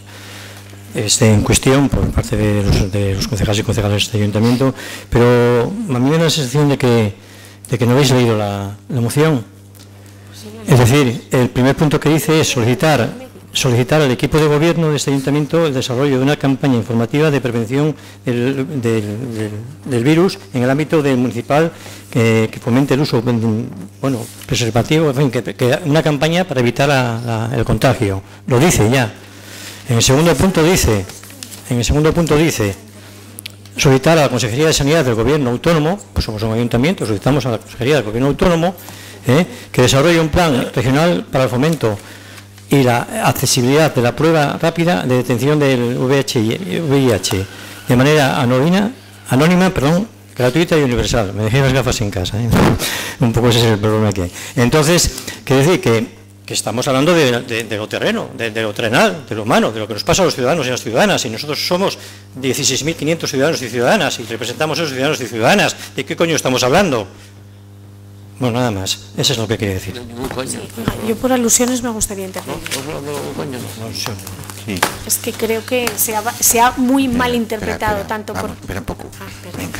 E: esté en cuestión por parte de los, de los concejales y concejales de este ayuntamiento, pero a mí me da la sensación de que, de que no habéis leído la, la moción. Es decir, el primer punto que dice es solicitar, solicitar al equipo de gobierno de este ayuntamiento el desarrollo de una campaña informativa de prevención del, del, del, del virus en el ámbito del municipal que, que fomente el uso, bueno, preservativo, en fin, que, que una campaña para evitar la, la, el contagio. Lo dice ya. En el segundo punto dice, en el segundo punto dice, solicitar a la Consejería de Sanidad del Gobierno Autónomo, pues somos un ayuntamiento, solicitamos a la Consejería del Gobierno Autónomo eh, que desarrolle un plan regional para el fomento y la accesibilidad de la prueba rápida de detención del V I H de manera anónima, anónima, perdón, gratuita y universal. Me dejé las gafas en casa, ¿eh? Un poco ese es el problema que hay. Entonces, quiere decir que, que estamos hablando de, de, de lo terreno, de, de lo terrenal, de lo humano, de lo que nos pasa a los ciudadanos y a las ciudadanas, y nosotros somos dieciséis mil quinientos ciudadanos y ciudadanas, y representamos a esos ciudadanos y ciudadanas. ¿De qué coño estamos hablando? Bueno, nada más. Eso es lo que quería decir.
F: Sí, yo por alusiones me gustaría intervenir.
E: No,
A: sí.
F: Es que creo que se ha, se ha muy mal interpretado,
A: espera, espera,
F: tanto
A: vamos,
F: por...
A: Espera un poco.
F: Ah,
A: Venga.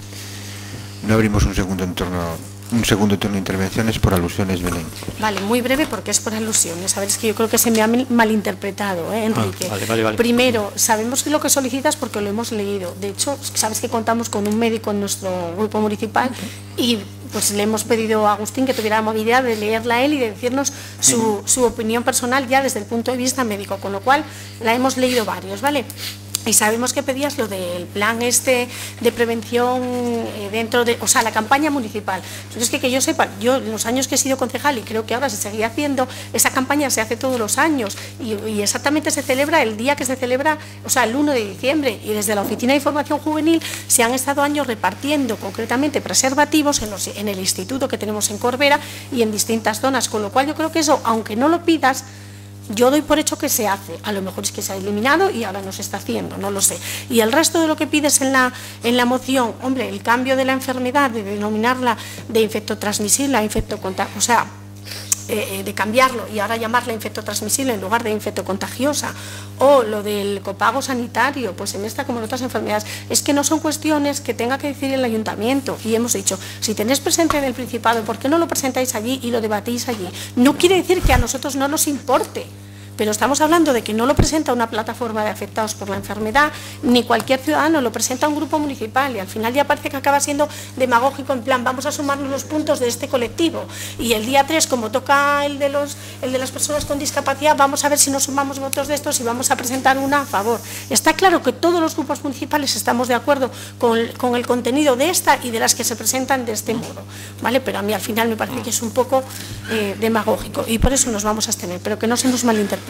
A: No abrimos un segundo en torno... Un segundo turno de intervenciones por alusiones, Belén.
F: Vale, muy breve porque es por alusiones. A ver, es que yo creo que se me ha malinterpretado, ¿eh, Enrique?
E: Ah, vale, vale, vale.
F: Primero, sabemos que lo que solicitas porque lo hemos leído. De hecho, sabes que contamos con un médico en nuestro grupo municipal y pues le hemos pedido a Agustín que tuviera la movilidad de leerla a él y de decirnos su, su opinión personal ya desde el punto de vista médico, con lo cual la hemos leído varios, ¿vale? Y sabemos que pedías lo del plan este de prevención eh, dentro de, o sea, la campaña municipal. Entonces, que, que yo sepa, yo en los años que he sido concejal, y creo que ahora se seguía haciendo, esa campaña se hace todos los años y, y exactamente se celebra el día que se celebra, o sea, el uno de diciembre, y desde la Oficina de Información Juvenil se han estado años repartiendo concretamente preservativos en, los, en el instituto que tenemos en Corbera y en distintas zonas, con lo cual yo creo que eso, aunque no lo pidas, yo doy por hecho que se hace, a lo mejor es que se ha eliminado y ahora no se está haciendo, no lo sé. Y el resto de lo que pides en la, en la moción, hombre, el cambio de la enfermedad, de denominarla de infectotransmisible a infectocontagiosa, o sea, eh, de cambiarlo y ahora llamarla infectotransmisible en lugar de infectocontagiosa, o lo del copago sanitario, pues en esta como en otras enfermedades, es que no son cuestiones que tenga que decir el ayuntamiento. Y hemos dicho, si tenéis presente en el Principado, ¿por qué no lo presentáis allí y lo debatís allí? No quiere decir que a nosotros no nos importe, pero estamos hablando de que no lo presenta una plataforma de afectados por la enfermedad, ni cualquier ciudadano, lo presenta un grupo municipal, y al final ya parece que acaba siendo demagógico, en plan, vamos a sumarnos los puntos de este colectivo, y el día tres, como toca el de, los, el de las personas con discapacidad, vamos a ver si nos sumamos votos de estos y vamos a presentar una a favor. Está claro que todos los grupos municipales estamos de acuerdo con, con el contenido de esta y de las que se presentan de este modo, ¿vale? Pero a mí al final me parece que es un poco eh, demagógico, y por eso nos vamos a abstener, pero que no se nos malinterprete.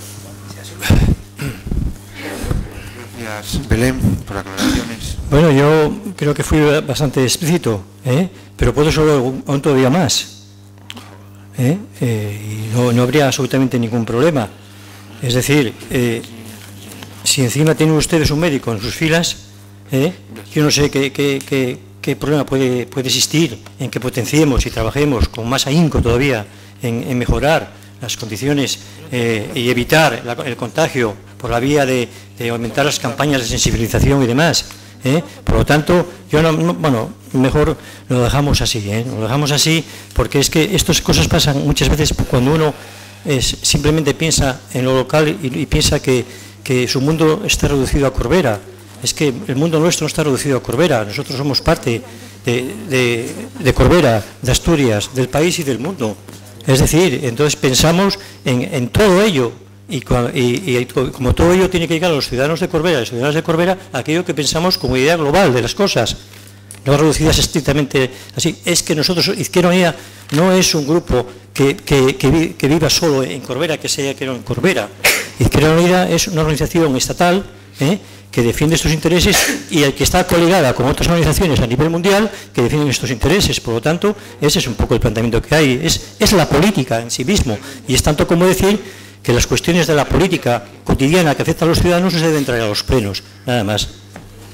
A: Gracias, Belén, por aclaraciones.
E: Bueno, yo creo que fui bastante explícito, ¿eh? Pero puedo solo aún todavía más. ¿eh? Eh, y no, no habría absolutamente ningún problema. Es decir, eh, si encima tienen ustedes un médico en sus filas, ¿eh? yo no sé qué, qué, qué, qué problema puede, puede existir en que potenciemos y trabajemos con más ahínco todavía en, en mejorar las condiciones eh, y evitar la, el contagio por la vía de, de aumentar las campañas de sensibilización y demás. ¿eh? Por lo tanto, yo no, no, bueno, mejor lo dejamos así, ¿eh? lo dejamos así, porque es que estas cosas pasan muchas veces cuando uno es, simplemente piensa en lo local y, y piensa que, que su mundo está reducido a Corbera. Es que el mundo nuestro no está reducido a Corbera, nosotros somos parte de, de, de Corbera, de Asturias, del país y del mundo. Es decir, entonces pensamos en, en todo ello y, y, y como todo ello tiene que llegar a los ciudadanos de Corbera y los ciudadanos de Corbera, aquello que pensamos como idea global de las cosas, no reducidas estrictamente así. Es que nosotros, Izquierda Unida no es un grupo que, que, que, que viva solo en Corbera, que se haya quedado en Corbera. Izquierda Unida es una organización estatal, ¿eh? que defiende estos intereses y el que está coligada con otras organizaciones a nivel mundial que defienden estos intereses. Por lo tanto, ese es un poco el planteamiento que hay. Es, es la política en sí mismo, y es tanto como decir que las cuestiones de la política cotidiana que afectan a los ciudadanos no se deben traer a los plenos, nada más.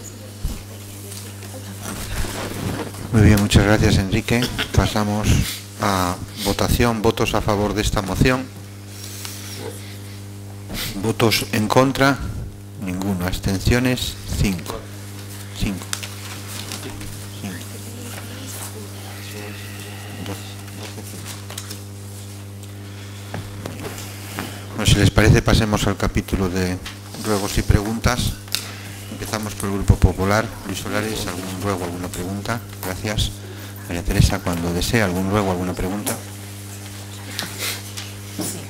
A: Muy bien, muchas gracias, Enrique. Pasamos a votación votos a favor de esta moción. Votos en contra, ninguno. Abstenciones, cinco. Cinco. Bueno, si les parece, pasemos al capítulo de ruegos y preguntas. Empezamos por el Grupo Popular. Luis Solares, ¿algún ruego, alguna pregunta? Gracias. María Teresa, cuando desee, ¿algún ruego, alguna pregunta?
D: Sí.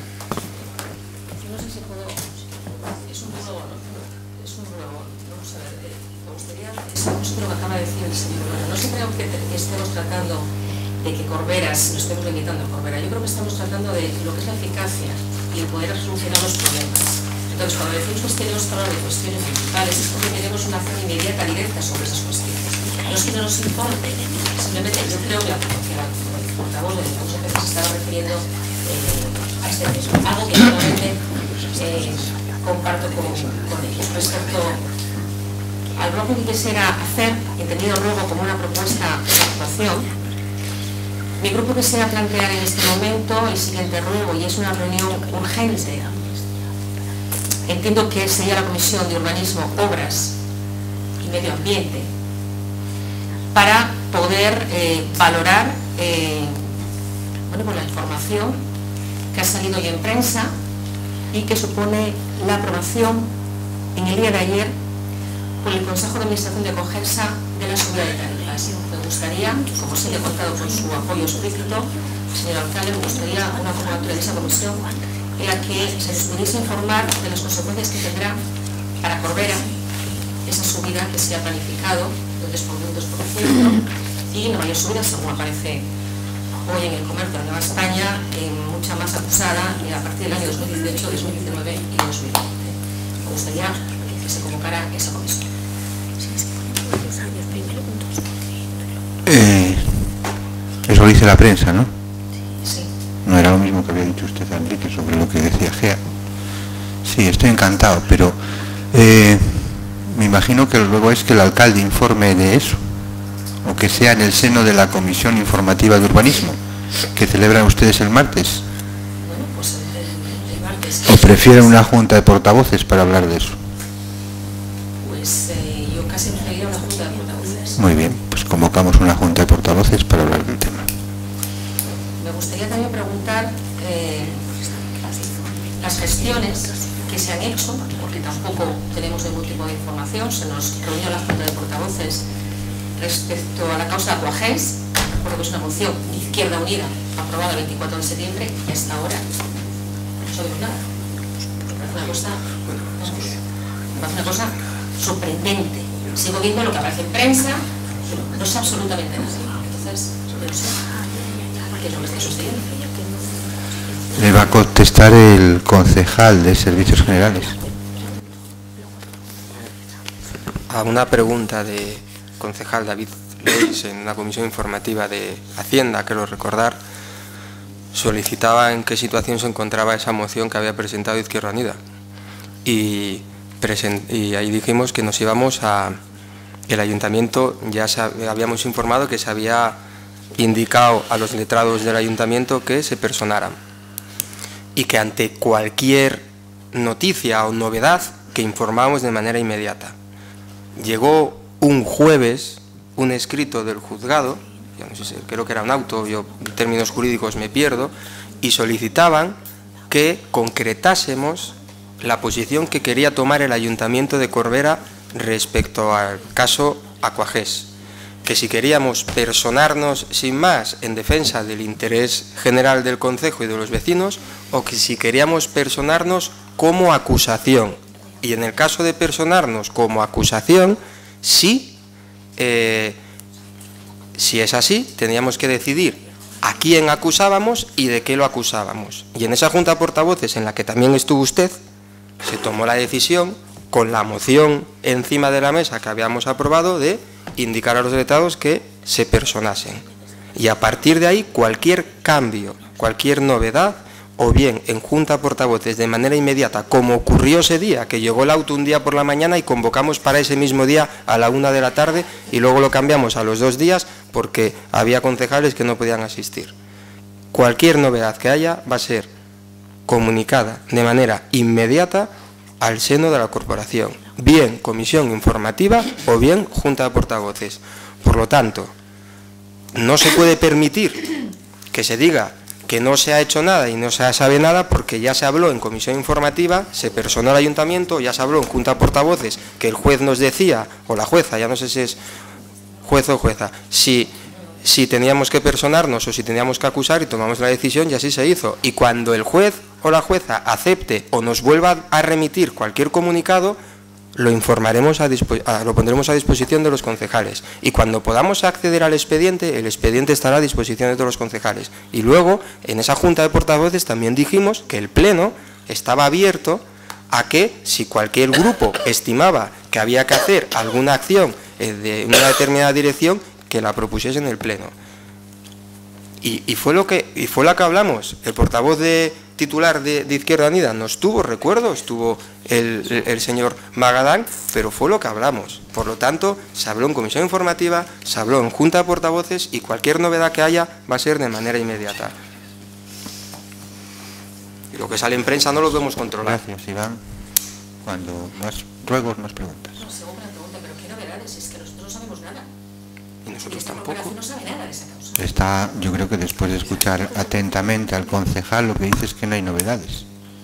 D: No sé si puedo... Es un ruego, ¿no? Es un ruego. Vamos a ver, eh, me gustaría... Es lo que acaba de decir el señor. Bueno, no se creo que estemos tratando de que Corberas, nos estemos limitando a Corbera. Yo creo que estamos tratando de lo que es la eficacia y el poder solucionar los problemas. Entonces, cuando decimos que queremos hablar de cuestiones municipales, es porque queremos una acción inmediata, directa sobre esas cuestiones. No es que no nos importe, simplemente yo creo que la, que la, el portavoz de muchas veces se estaba refiriendo eh, a este tema, algo que realmente eh, comparto con, con ellos. Respecto al ruego que quisiera hacer, entendido ruego como una propuesta de actuación, mi grupo quisiera plantear en este momento el siguiente ruego, y es una reunión urgente. Entiendo que sería la Comisión de Urbanismo, Obras y Medio Ambiente, para poder eh, valorar eh, bueno, pues la información que ha salido hoy en prensa y que supone la aprobación en el día de ayer por el Consejo de Administración de Cogersa de la subida de tarifas. Me gustaría, como se le he contado con su apoyo explícito, señor alcalde, me gustaría una convocatoria de esa comisión en la que se les pudiese informar de las consecuencias que tendrá para Corbera esa subida que se ha planificado del dos por ciento y no vaya subida, según aparece hoy en el comercio de Nueva España, en mucha más acusada a partir del año dos mil dieciocho, dos mil diecinueve y dos mil veinte. Me gustaría que se convocara esa comisión.
A: Eh, eso lo dice la prensa, ¿no?
D: Sí.
A: No era lo mismo que había dicho usted, Enrique, sobre lo que decía Gea. Sí, estoy encantado, pero eh, me imagino que luego es que el alcalde informe de eso, o que sea en el seno de la Comisión Informativa de Urbanismo, que celebran ustedes el martes.
D: Bueno, pues el, el martes...
A: ¿O prefieren una junta de portavoces para hablar de eso?
D: Pues eh, yo casi preferiría una junta de portavoces.
A: Muy bien, pues convocamos una junta de portavoces para hablar del tema.
D: Me gustaría también preguntar eh, las gestiones que se han hecho, porque tampoco tenemos ningún tipo de información. Se nos reunió la junta de portavoces respecto a la causa Aquagés, porque es una moción de Izquierda Unida aprobada el veinticuatro de septiembre y hasta ahora no sabemos nada. Me parece una cosa, me parece una cosa sorprendente. Sigo viendo lo que aparece en prensa, no sé absolutamente nada. Entonces, yo no sé qué es lo que está sucediendo.
A: Le va a contestar el concejal de Servicios Generales.
B: A una pregunta de concejal David Lois en una comisión informativa de Hacienda, quiero recordar, solicitaba en qué situación se encontraba esa moción que había presentado Izquierda Unida. Y, y ahí dijimos que nos íbamos a... El ayuntamiento, ya habíamos informado que se había indicado a los letrados del ayuntamiento que se personaran. Y que ante cualquier noticia o novedad que informábamos de manera inmediata. Llegó un jueves un escrito del juzgado, yo no sé si, creo que era un auto, yo en términos jurídicos me pierdo, y solicitaban que concretásemos la posición que quería tomar el ayuntamiento de Corbera respecto al caso Aquagés, que si queríamos personarnos sin más en defensa del interés general del concejo y de los vecinos, o que si queríamos personarnos como acusación. Y en el caso de personarnos como acusación, sí, eh, si es así, teníamos que decidir a quién acusábamos y de qué lo acusábamos. Y en esa junta de portavoces, en la que también estuvo usted, se tomó la decisión, con la moción encima de la mesa que habíamos aprobado, de indicar a los letrados que se personasen. Y a partir de ahí, cualquier cambio, cualquier novedad, o bien en junta de portavoces de manera inmediata, como ocurrió ese día, que llegó el auto un día por la mañana y convocamos para ese mismo día a la una de la tarde y luego lo cambiamos a los dos días porque había concejales que no podían asistir. cualquier novedad que haya va a ser comunicada de manera inmediata al seno de la corporación, bien comisión informativa o bien junta de portavoces. Por lo tanto, no se puede permitir que se diga que no se ha hecho nada y no se sabe nada, porque ya se habló en comisión informativa, se personó el ayuntamiento, ya se habló en junta de portavoces, que el juez nos decía, o la jueza, ya no sé si es juez o jueza, si, si teníamos que personarnos o si teníamos que acusar, y tomamos la decisión y así se hizo. Y cuando el juez o la jueza acepte o nos vuelva a remitir cualquier comunicado, lo informaremos, a a, lo pondremos a disposición de los concejales, y cuando podamos acceder al expediente, el expediente estará a disposición de todos los concejales. Y luego, en esa junta de portavoces también dijimos que el pleno estaba abierto a que, si cualquier grupo estimaba que había que hacer alguna acción eh, de una determinada dirección, que la propusiese en el pleno. Y, y, fue lo que, y fue lo que hablamos. El portavoz de titular de, de Izquierda Unida no estuvo, recuerdo, estuvo el, el, el señor Magadán, pero fue lo que hablamos. Por lo tanto, se habló en comisión informativa, se habló en junta de portavoces, y cualquier novedad que haya va a ser de manera inmediata. Y lo que sale en prensa no lo podemos controlar.
A: Gracias, Iván. Cuando más ruegos, más preguntas.
D: No, segunda pregunta, pero ¿qué novedades? Es que nosotros no sabemos nada.
B: Y nosotros
D: Y esta
B: tampoco.
D: corporación no sabe nada de esa causa.
A: Está, yo creo que después de escuchar atentamente al concejal, lo que dice es que no hay novedades.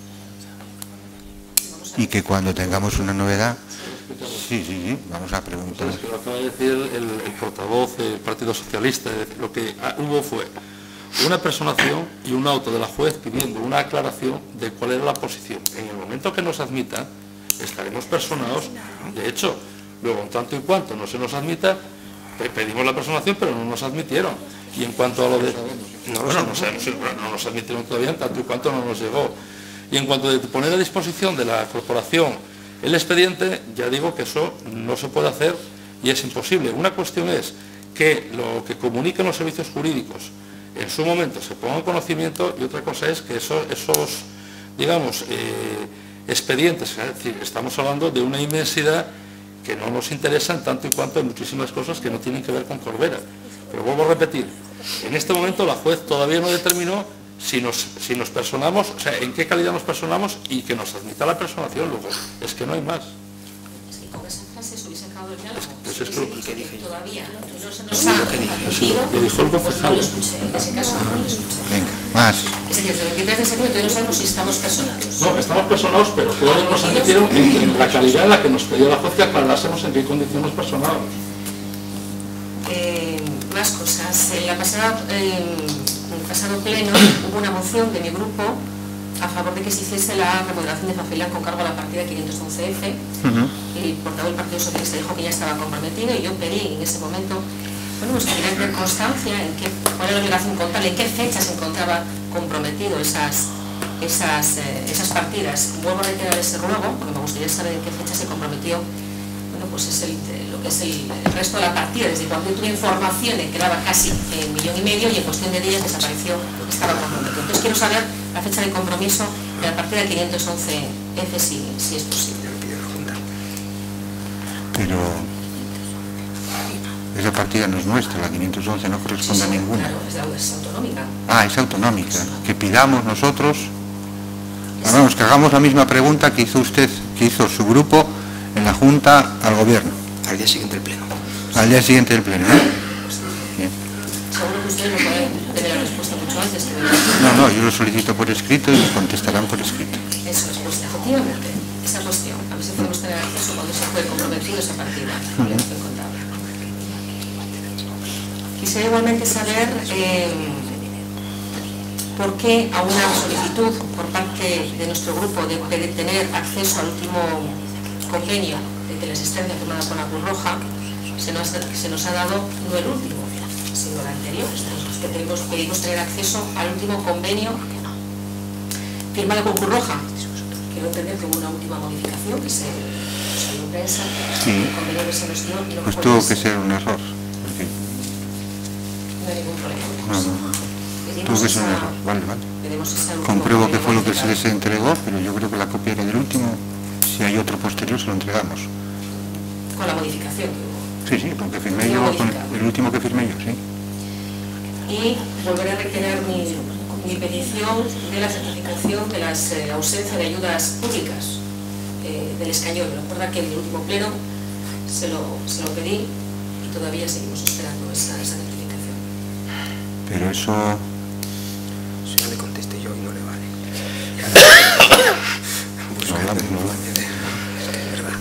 A: Y que cuando tengamos una novedad... Sí, sí, sí, vamos a preguntar.
G: Es que lo acaba de decir el, el portavoz del Partido Socialista. Lo que hubo fue una personación y un auto de la juez pidiendo una aclaración de cuál era la posición. En el momento que nos admita, estaremos personados. De hecho, luego, en tanto y cuanto no se nos admita, pedimos la personación, pero no nos admitieron. Y en cuanto a lo de... No, bueno, no, sabemos, no nos admitieron todavía, en tanto y cuanto no nos llegó. Y en cuanto de poner a disposición de la corporación el expediente, ya digo que eso no se puede hacer y es imposible. Una cuestión es que lo que comuniquen los servicios jurídicos en su momento se ponga en conocimiento, y otra cosa es que esos, esos digamos, eh, expedientes, es decir, estamos hablando de una inmensidad que no nos interesa en tanto y cuanto hay muchísimas cosas que no tienen que ver con Corbera. Pero vuelvo a repetir, en este momento la juez todavía no determinó si nos, si nos personamos, o sea, en qué calidad nos personamos y que nos admita la personación luego. Es que no hay más.
D: Es que con esa frase se hubiese acabado el diálogo.
G: Pues es que-
D: ¿Qué dije yo? Todavía no se nos ha admitido,
G: Lo dijo el
D: pues no
G: concejal.
D: lo escuché, en ese caso no lo escuché.
A: Venga, más.
D: Es decir, desde el veintitrés de septiembre todavía no sabemos si estamos personados.
G: No, estamos personados, pero todavía nos admitieron en, en la calidad en la que nos pedía la juez que aclarásemos en qué condición nos personábamos.
D: Eh, más cosas. En la pasada, eh, en el pasado pleno hubo una moción de mi grupo a favor de que se hiciese la remodelación de Fafilán con cargo a la partida quinientos once F.
A: Ujú.
D: El portavoz del Partido Socialista dijo que ya estaba comprometido, y yo pedí en ese momento, bueno, pues que tener constancia en qué, cuál era la obligación contable, en qué fecha se encontraba comprometido esas, esas, eh, esas partidas. Vuelvo a reiterar ese ruego, porque me gustaría saber en qué fecha se comprometió. Bueno, pues es el, lo que es el, el resto de la partida. Desde cuando yo tuve información en que daba casi eh, un millón y medio, y en cuestión de días desapareció lo que estaba comprometido. Entonces quiero saber la fecha de compromiso de la partida quinientos once F, si, si es posible.
A: Pero esa partida no es nuestra, la quinientos once no corresponde a ninguna.
D: Claro, es, la- es autonómica.
A: Ah, es autonómica. Que pidamos nosotros, ah, vamos, que hagamos la misma pregunta que hizo usted, que hizo su grupo en la Junta al Gobierno,
B: Al día siguiente del pleno.
A: al día siguiente del Pleno, ¿no? Bien.
D: Seguro que ustedes no pueden tener la respuesta mucho antes que
A: No, no, yo lo solicito por escrito y me contestarán por escrito.
D: eso es, pues efectivamente, esa cuestión. A ver si podemos tener acceso cuando se fue comprometido esa partida. Obligación contable. Quisiera igualmente saber eh, por qué a una solicitud por parte de nuestro grupo de, de tener acceso al último convenio de teleasistencia firmada con la Cruz Roja, se nos, se nos ha dado no el último, sino el anterior. Es que tenemos, pedimos tener acceso al último convenio firmado con Cruz Roja. Quiero entender que hubo una última modificación que se salió en prensa,
A: Sí.
D: el convenio que se nos dio y no
A: Pues
D: fue
A: tuvo
D: ese.
A: que ser un error. porque
D: No hay ningún problema.
A: No, no, no.
D: Pedimos
A: Tuvo que ser un
D: esa-
A: error. Vale, vale.
D: pedimos ese último
A: Compruebo que
D: convenio
A: fue lo que se
D: modificado.
A: les entregó, pero yo creo que la copia era del último. Si hay otro posterior, se lo entregamos.
D: Con la modificación que hubo.
A: Sí, sí, porque firmé yo, con el último que firmé yo, sí.
D: Y volveré a reiterar mi, mi petición de la certificación de la eh, ausencia de ayudas públicas eh, del Escañol. Recuerda que en el último pleno se lo, se lo pedí y todavía seguimos esperando esa, esa certificación.
A: Pero eso...
B: Eso ya le contesté yo y no le vale.
A: No hablamos, no hablamos.
B: Es que es verdad.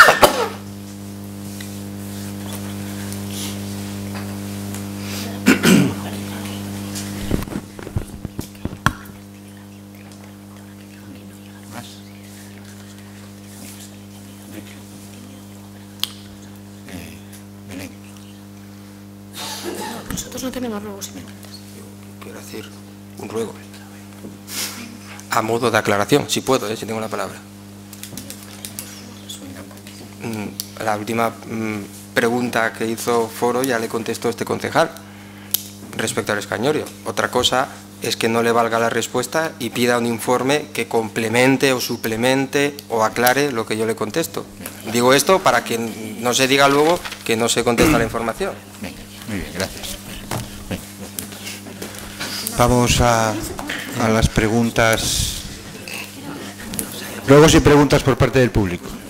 F: Nosotros no tenemos ruegos y preguntas.
B: Quiero decir, un ruego. A modo de aclaración, si puedo, ¿eh? Si tengo la palabra. Mm, La última mm, pregunta que hizo Foro ya le contestó este concejal respecto al escañorio. Otra cosa es que no le valga la respuesta y pida un informe que complemente o suplemente o aclare lo que yo le contesto. Digo esto para que no se diga luego que no se contesta la información.
A: Venga, muy bien, gracias. Venga. Vamos a, a las preguntas. Luego, si preguntas por parte del público.